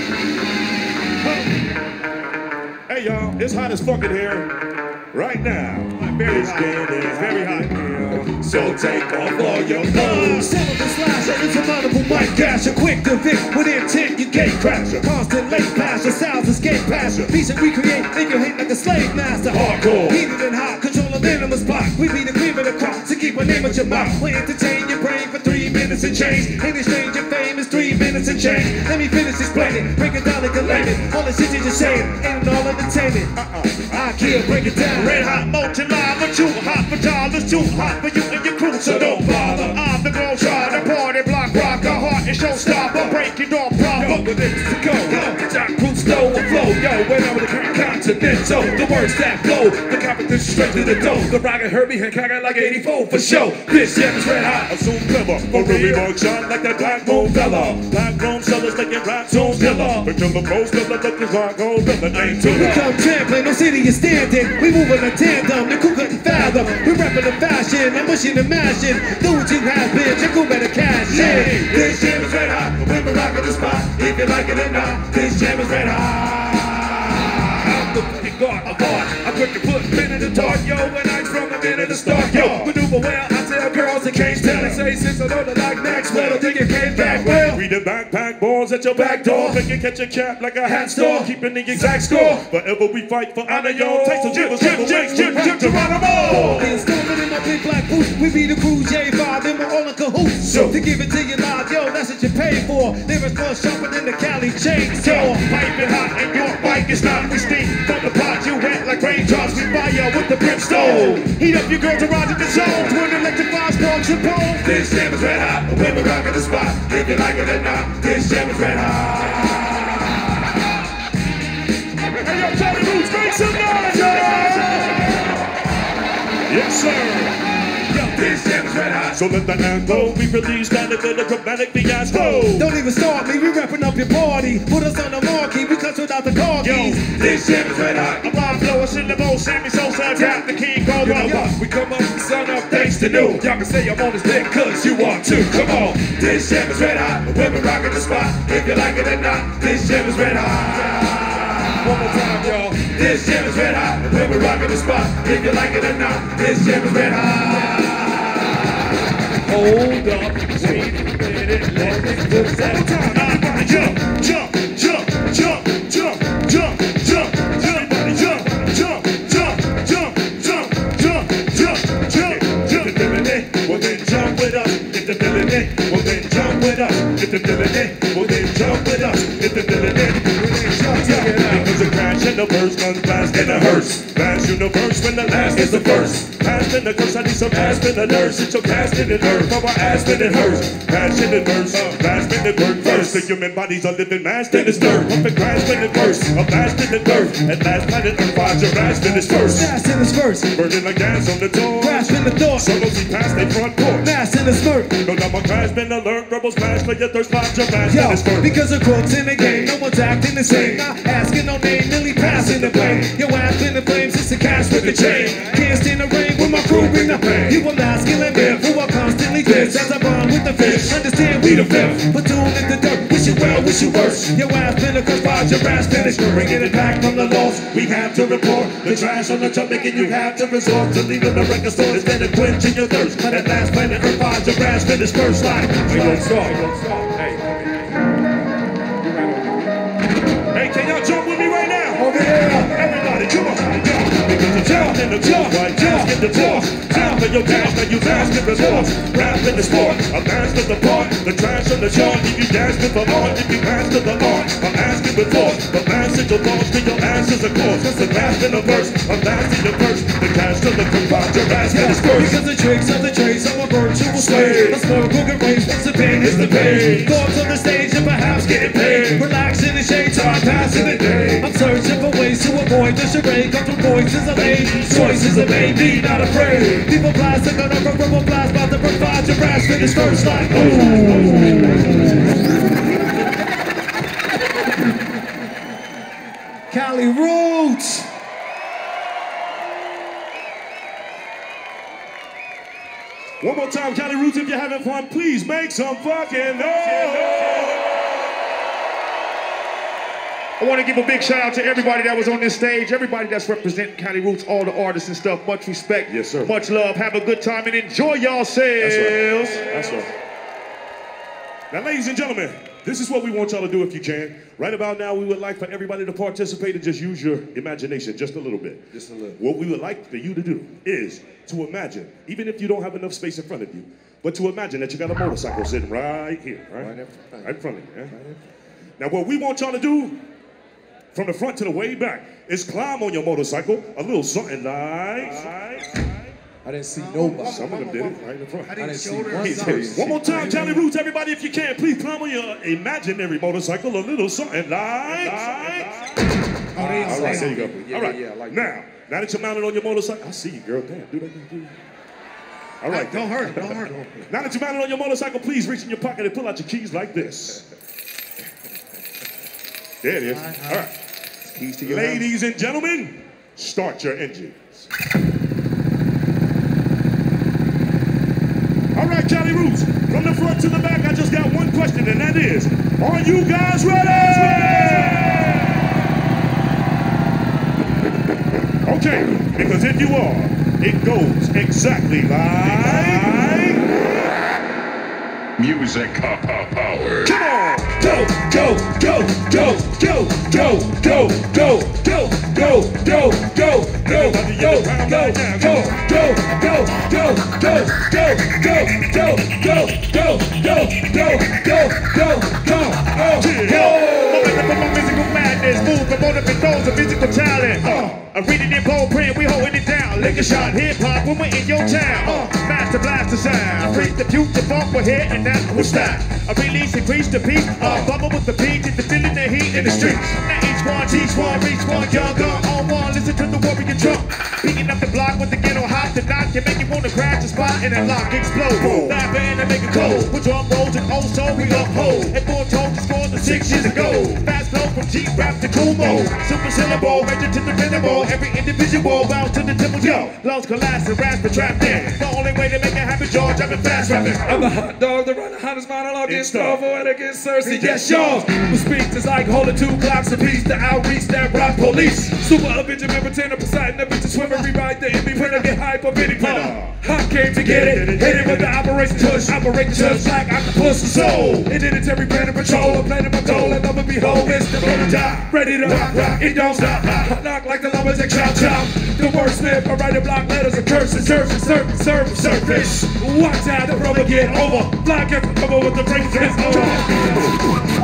Hey y'all, it's hot as fuck in here right now. Very hot. It's very hot. So take off all your clothes. Some of the slides are insurmountable mic gasher. Quick to fix with intent, you gate crasher. Constant late passer, styles escape passer. Piece and recreate, then you hate like a slave master. Hardcore. Heated and hot, control of venomous block. We be the cream of the crop to keep a name at your mouth. We entertain your brain for 3 minutes and change. Ain't exchange your fame is 3 minutes and change. Let me finish explaining, break it down like a layman. All the shit you just saying, ain't all entertaining. I can't break it down. Red hot motion lava, too hot for y'all, it's too hot for you and your crew, so don't bother. I'm the glow star, the party block rocker, heart and showstopper, breaking all proper. The lyrics to go, Jack Roots flow and flow, yo, when I'm with the continental, the words that blow, the competition straight to the dough, the rocket Herbie Hancock like 84 for show. This jam is red hot. Assume clever, for Ruby Mug shine like that black moon fella. Black grown sellers making rap tunes killer. The killer pros, killer look is rock gold, the name to We come trampling, no city is standing. We moving a tandem, the crew couldn't fathom. We rapping the fashion, I'm pushing and mashing. Do what you have been, your crew better cash in. This jam is red hot, when we're rocking the spot. If you like it or not, this jam is red hot. I'm the fucking god of art. I'm quick to put pin in the dark, yo. When I'm from the minute to start, yo. Maneuver well, I tell girls they can't tell. They say since I know that like Maxwell, I think it came back well. We the backpack balls at your back door. Make you catch a cat like a hat store. Keeping the exact score. Forever we fight for honor, yo. Take some jibbers, Geronimo. It's stomping in my big black boots. We be the crew J5 and we're all in cahoots. So to give it to you live, yo, that's what you pay for. Lyrics more sharper than the Cali chainsaw. Piping hot and your bike is not. We steam from the pot, you wet like raindrops. We fire with the brimstone. Heat up your girl to ride to the zone. Twin electrified sparks and bones. This jam is red hot, when we're rocking the spot. If you like it or not, this jam is red hot. Hey, yo, Cali Roots, make some noise, yo! Yes, sir. Yo, this jam is red hot. So let the anthem be released out of the chromatic fiasco. Don't even start me, we wrapping up your party. Put us on the marquee, we cut without the car keys. This jam is red hot. I'm on flow, it's in the boat, Sammy Sosa, tap the king, go rubber. We come up from the sun up thanks to new. Y'all can say I'm on this dick cause you want to. Come on. This jam is red hot. When we rockin' the spot. If you like it or not, this jam is red hot. One more time, y'all. This jam is red hot. When we rockin' the spot. If you like it or not, this jam is red hot. Hold up, wait a minute, let me put that time. Everybody jump, jump, jump, jump, jump, jump, jump. Everybody jump, jump, jump, jump, jump, jump, jump, jump. If the feeling it, well then jump with us. If the feeling it, well then jump with us. If the feeling it, well then jump with us. If the feeling it, well then jump. Because the crash and the verse comes fast in a hearse. Fast universe when the last is the first. Past in the curse, I need some aspirin, a nurse. It's your cast in the nerve, for my aspirin and hers. Passion and verse, last minute word first. The human body's a living mass in its nerve. Perfect crash in the verse, a blast in the birth. At last planet Earth, finds your ass in its first. Mass in his verse, Burning like gas on the door. crash in the door, Solo see past their front porch. mass in his smirk. No doubt crash been alert. Rebels smash for your thirst, find your ass in Yo, its first. because of crooks in the game, no one's acting the same. Not asking no name, nearly passing the blame. Your ass in the flames, it's a cash with the chain. Can't stand the rain when my crew bring the pain. You a masculine live, who are constantly diss. As I bond with the fish, understand we the fifth. Platoon in the dirt, wish you well, wish you worse. Your ass been a curse, find your ass finished. Bringing it back from the lost, we have to report. The trash on the top making you have to resort to leaving the record store. It's been a quenching your thirst. At last planet Earth, find your ass finished first line. We don't stop. Hey. Hey, can y'all jump with me right now? Over here. Everybody, come on. Because the jump in the jump, right? Jump in the force. After your dance, now you dance in remorse. Rap in the sport, a dance to the part. The trash on the chart, if you dance with the art, if you dance to the art. I'm asking with force. The dance in your thoughts, to your ass is a course. The blast in the verse, a blast in the verse. The cash to the compound, your ass get first. Because the tricks of the trace, I'm a virtual slave. A slow crooked race, once the pain is the pain. Thoughts on the stage and perhaps getting paid. Relax in the shade, time passing the day. I'm searching for ways to avoid the charade. Come from voices of age, choices of maybe not afraid. People blast, they're gonna rubber blast, about to provide your ass for this first line. Cali Roots. One more time, Cali Roots, if you're having fun, please make some fucking noise. I want to give a big shout out to everybody that was on this stage, everybody that's representing Cali Roots, all the artists and stuff. Much respect, yes sir. Much love. Have a good time and enjoy yourselves. That's right. Now, ladies and gentlemen, this is what we want y'all to do if you can. Right about now, we would like for everybody to participate and just use your imagination just a little bit. Just a little. What we would like for you to do is to imagine, even if you don't have enough space in front of you, but to imagine that you got a motorcycle sitting right here, right in front of you. Yeah? Now, what we want y'all to do, from the front to the way back, is climb on your motorcycle, a little something like. I didn't see nobody. Some of them did it right in front. I didn't see One more time, Cali Roots, everybody, if you can, please climb on your imaginary motorcycle, a little something like. Oh, they All right, there you go. Yeah, All right, yeah, like now that you're mounted on your motorcycle, I see you, girl. Damn, do that. All right, Don't hurt him. now that you're mounted on your motorcycle, please reach in your pocket and pull out your keys like this. There it is. All right. Keys to your Ladies and gentlemen, start your engines. All right, Cali Roots, from the front to the back, I just got one question, and that is, are you guys ready? Okay, because if you are, it goes exactly like... Music power. Come on! Go, go, go, go, go, go, go, go, go, go, go, go, go, go, go, Physical madness, move, promoting controls of physical talent. I'm reading in bold print, we holding it down. Liquor shot, hip hop, when we're in your town. Master blaster sound, freak the future funk, we're here and that's what's that. I release, increase the peak, bubble with the beat, and the feeling the heat in the streets. Now each one, teach one, reach one, young gun on one. Listen to the warrior drum, beating up the block with the ghetto hot to knock. You make you wanna crash the spot. and that lock explode. Laughing and make it cold. With drum rolls and old soul we uphold. And more told to score the 6 years ago. Fast flow from G-rap to cool mode. Super syllable, major to the minimal. Every individual bound to the temple, yo. Lungs collapse and rasp and trapped in. The only way to make it happen, George, I've been fast rapping. I'm a hot dog that run the hottest monologue in Star Poetic and Cersei. Yes, y'all. Who speaks is like holding 2 clocks apiece to outreach that rock police. Super up Benjamin Pretender, Poseidon, the bitch is swimmer, rewrite the enemy when I get hype up any printer. I came to get it, hit it with the operation push, operation just like octopus and soul. It did it every plan and patrol, I'm planning my goal, and never behold, it's the prototype. Ready to rock, it don't stop. I knock like the lovers that chop chop. The wordsmith, I write and block letters of curses, surface. Watch out, the rubber get over. Block every cover with the break is over.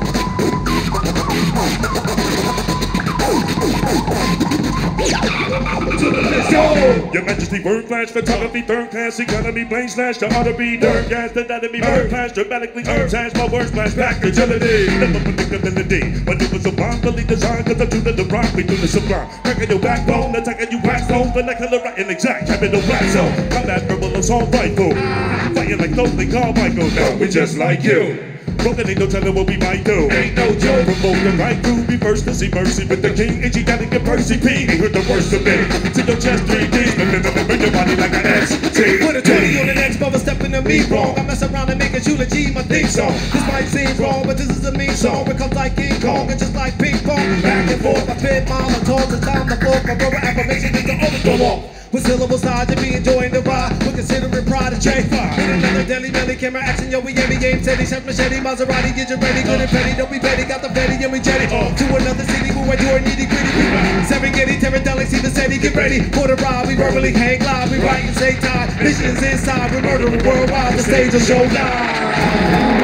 Your Majesty, word flash, photography, third class economy, blame slash, the ought to be dirt gas, the anatomy, bird flash, dramatically herb sash, my words flash back to agility, never predictability, but it was a bombly designed, cause I do the rock, we do the sublime, cracking your backbone, attacking you wax stones, vernacular writing exact, capital rap zone, combat verbal assault rifle, fighting like those they call Michael, now we just like you. Broken ain't no telling what we might do. Ain't no joke. Promote the right crew, be first to see mercy with the king. And you gotta get Percy P. Ain't heard the worst of it. To your chest 3D. Bring your body like an ST. Put a 20 on the next brother stepping to me wrong. I mess around and make a eulogy, my theme song. This might seem wrong, but this is a mean song. It comes like King Kong and just like ping pong. Back and forth, I spit mama told the time the floor. My brother affirmation is the only go on. With syllables hard to be enjoying the ride. We're considering prodigy. Hit another deli belly camera action, yo, we aim steady. Chef machete, Maserati, get you ready. Good and petty, don't be petty. Got the petty and we jetty. To another city, move right door, nitty gritty. Serengeti, Terradelic, see the city, get ready. For the ride, we verbally hang live. We write and say time. Missions inside, we're murdering worldwide. The stage will show live.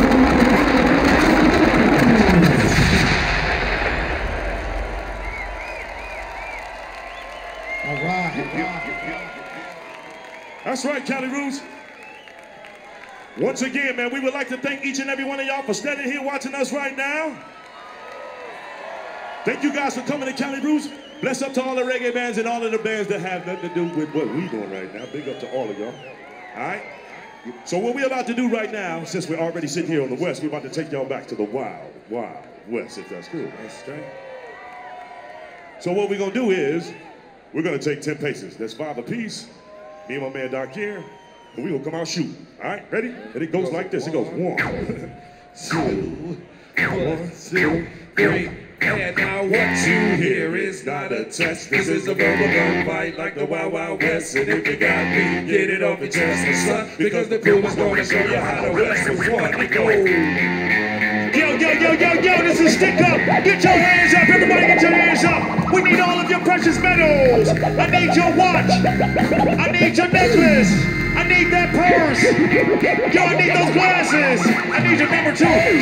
That's right, Cali Roots. Once again, man, we would like to thank each and every one of y'all for standing here watching us right now. Thank you guys for coming to Cali Roots. Bless up to all the reggae bands and all of the bands that have nothing to do with what we're doing right now. Big up to all of y'all. All right? So what we're about to do right now, since we're already sitting here on the West, we're about to take y'all back to the wild, wild West, if that's cool. That's right. So what we're going to do is, we're going to take 10 paces. That's 5 apiece. Me and my man Doc here, and we gonna come out shooting. All right, ready? And it goes like this. It goes 1, 2, 1, 2, 3. And now what you hear is not a test. This is a verbal gunfight like the Wild Wild West. And if you got me, get it off your chest, son, because the crew is gonna show you how the West was won. It goes. Yo, this is Stick Up. Get your hands up, everybody get your hands up. We need all of your precious metals. I need your watch. I need your necklace. I need that purse. Yo, I need those glasses. I need your number 2.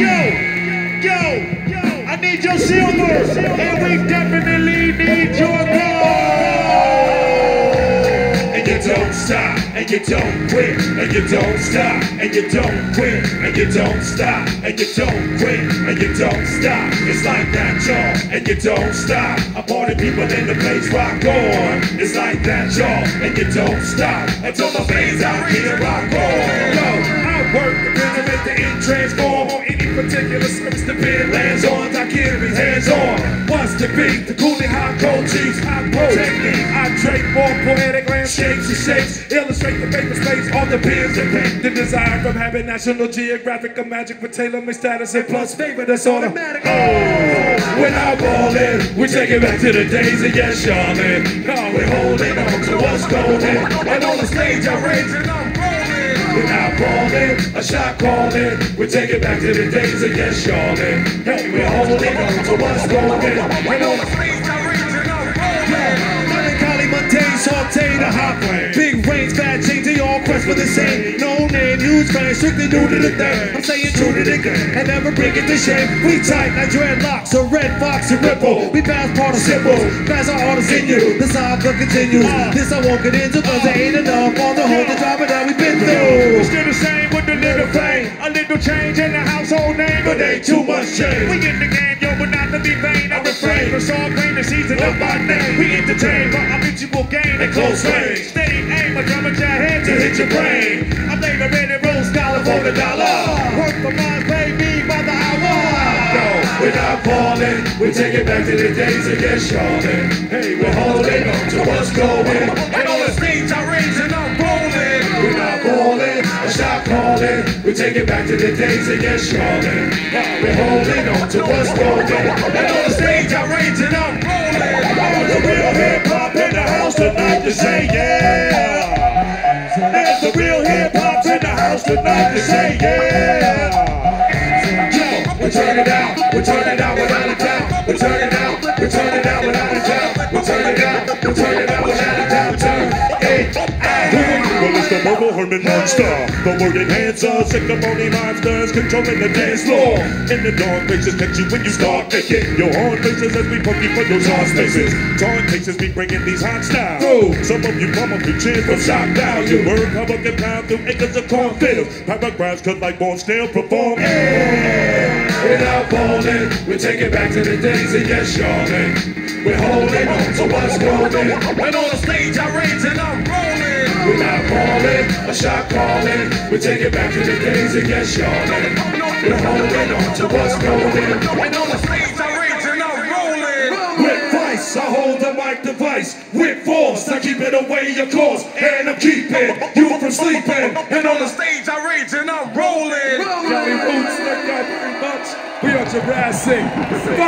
Yo, I need your silver. And we definitely need your gold. And you don't stop, and you don't quit, and you don't stop, and you don't quit, and you don't stop, and you don't quit, and you don't stop. It's like that, y'all, and you don't stop. A party people in the place rock on. It's like that, y'all, and you don't stop until the flames out here rock on. Yo, I work the rhythm at the end transform on any particular service the pen lands on. I carry hands on. What's the beat? The coolie hot cold cheese, hot roll technique. I drink more poetic landscapes and shapes. Illustrate the paper space on the pens and paint. The desire from having National Geographic of magic with tailor-made status and plus favor that's automatic. Oh, when I ball in, we take it back to the days of yes, Charlotte. Now we're holding on to what's golden. And on the stage I rage and I'm rolling. We're not balling, a shot calling. We take it back to the days of yes, Charlotte. Hey, we're holding on to what's golden. And on the stage I rage and I'm rolling. Montaigne, saute the hot way. Big range, fat chains, they all quest for the same. No name, use fame, strictly new to the thing. I'm saying true to the game, and never bring it to shame. We tight like dreadlocks, a red fox, a ripple. We pass participles, pass our orders in you. The saga continues. This I won't get into, cause there ain't enough on the whole the drama that we've been through. We're still the same with the little flame. A little change in the household name, but ain't too much change. We in the game, yo, but not not to be vain, I refrain from song grain to season up my name. We entertain for our mutual gain at close range. Steady aim, a drum at your head to hit your brain. I'm laboring and roll scholar for the dollar. Work for mine, pay me by the hour. No, we're not falling. We take it back to the days against Charlotte. Hey, we're holding on to what's going. And on the stage I raise and I'm rolling. We're not balling, a shot calling. We take it back to the days against Charlotte. We're holding on to what's going. And on the stage I raise and I'm rolling. There's a real hip hop in the house tonight to say yeah. There's the real hip hop's in the house tonight to say yeah. We turn it out without a doubt. We turn it out without a doubt. We turn it out without a doubt. Turn it out. Well, it's the mobile Herman monster, the worded answer, sycamore monsters controlling the dance floor. In the dark places, catch you when you start making your horn faces as we poke you for your jaw spaces. Taunt cases be bringing these hot styles. Some of you probably cheers for shock value. Word cover can pound through acres of cornfields. Paragraphs cut like ball still perform. We're not falling, we take it back to the days of yes, Charlotte. We're holding on to what's going. And on the stage I raise and I'm rolling. We're not falling, a shot calling. We take it back to the days of yes, Charlotte. We're holding on to what's going. And on the stage I raise and I'm rolling. With vice, I hold the mic device. With force, I keep it away your course. And I'm keeping you from sleeping. And on the stage I rage and I'm rolling. Johnny Roots, thank y'all very much. We are Jurassic 5.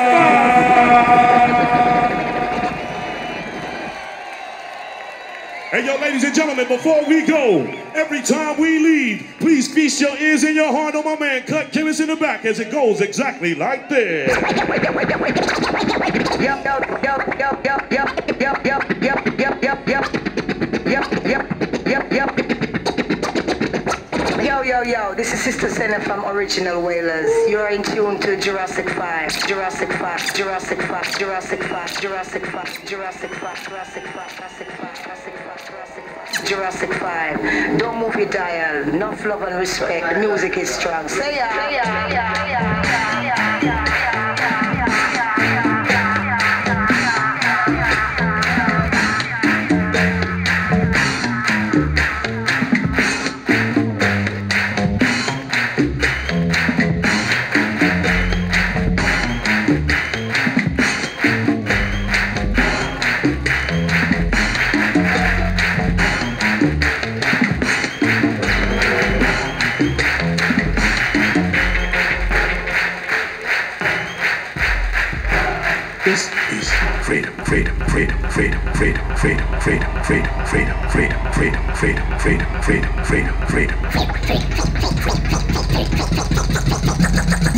Hey, yo, ladies and gentlemen, before we go, every time we leave, please feast your ears and your heart on my man Cut Killis in the back as it goes exactly like this. Yo, this is Sister Senna from Original Wailers. You are in tune to Jurassic 5. Jurassic 5, Jurassic 5, Jurassic 5, Jurassic 5, Jurassic 5, Jurassic 5, Jurassic 5, Jurassic 5, Jurassic 5. Don't move your dial. Enough love and respect. The music is strong. Say ya. This is freedom, freedom, freedom, freedom, freedom, freedom, freedom, freedom, freedom, freedom, freedom, freedom, freedom, freedom, freedom, freedom, freedom.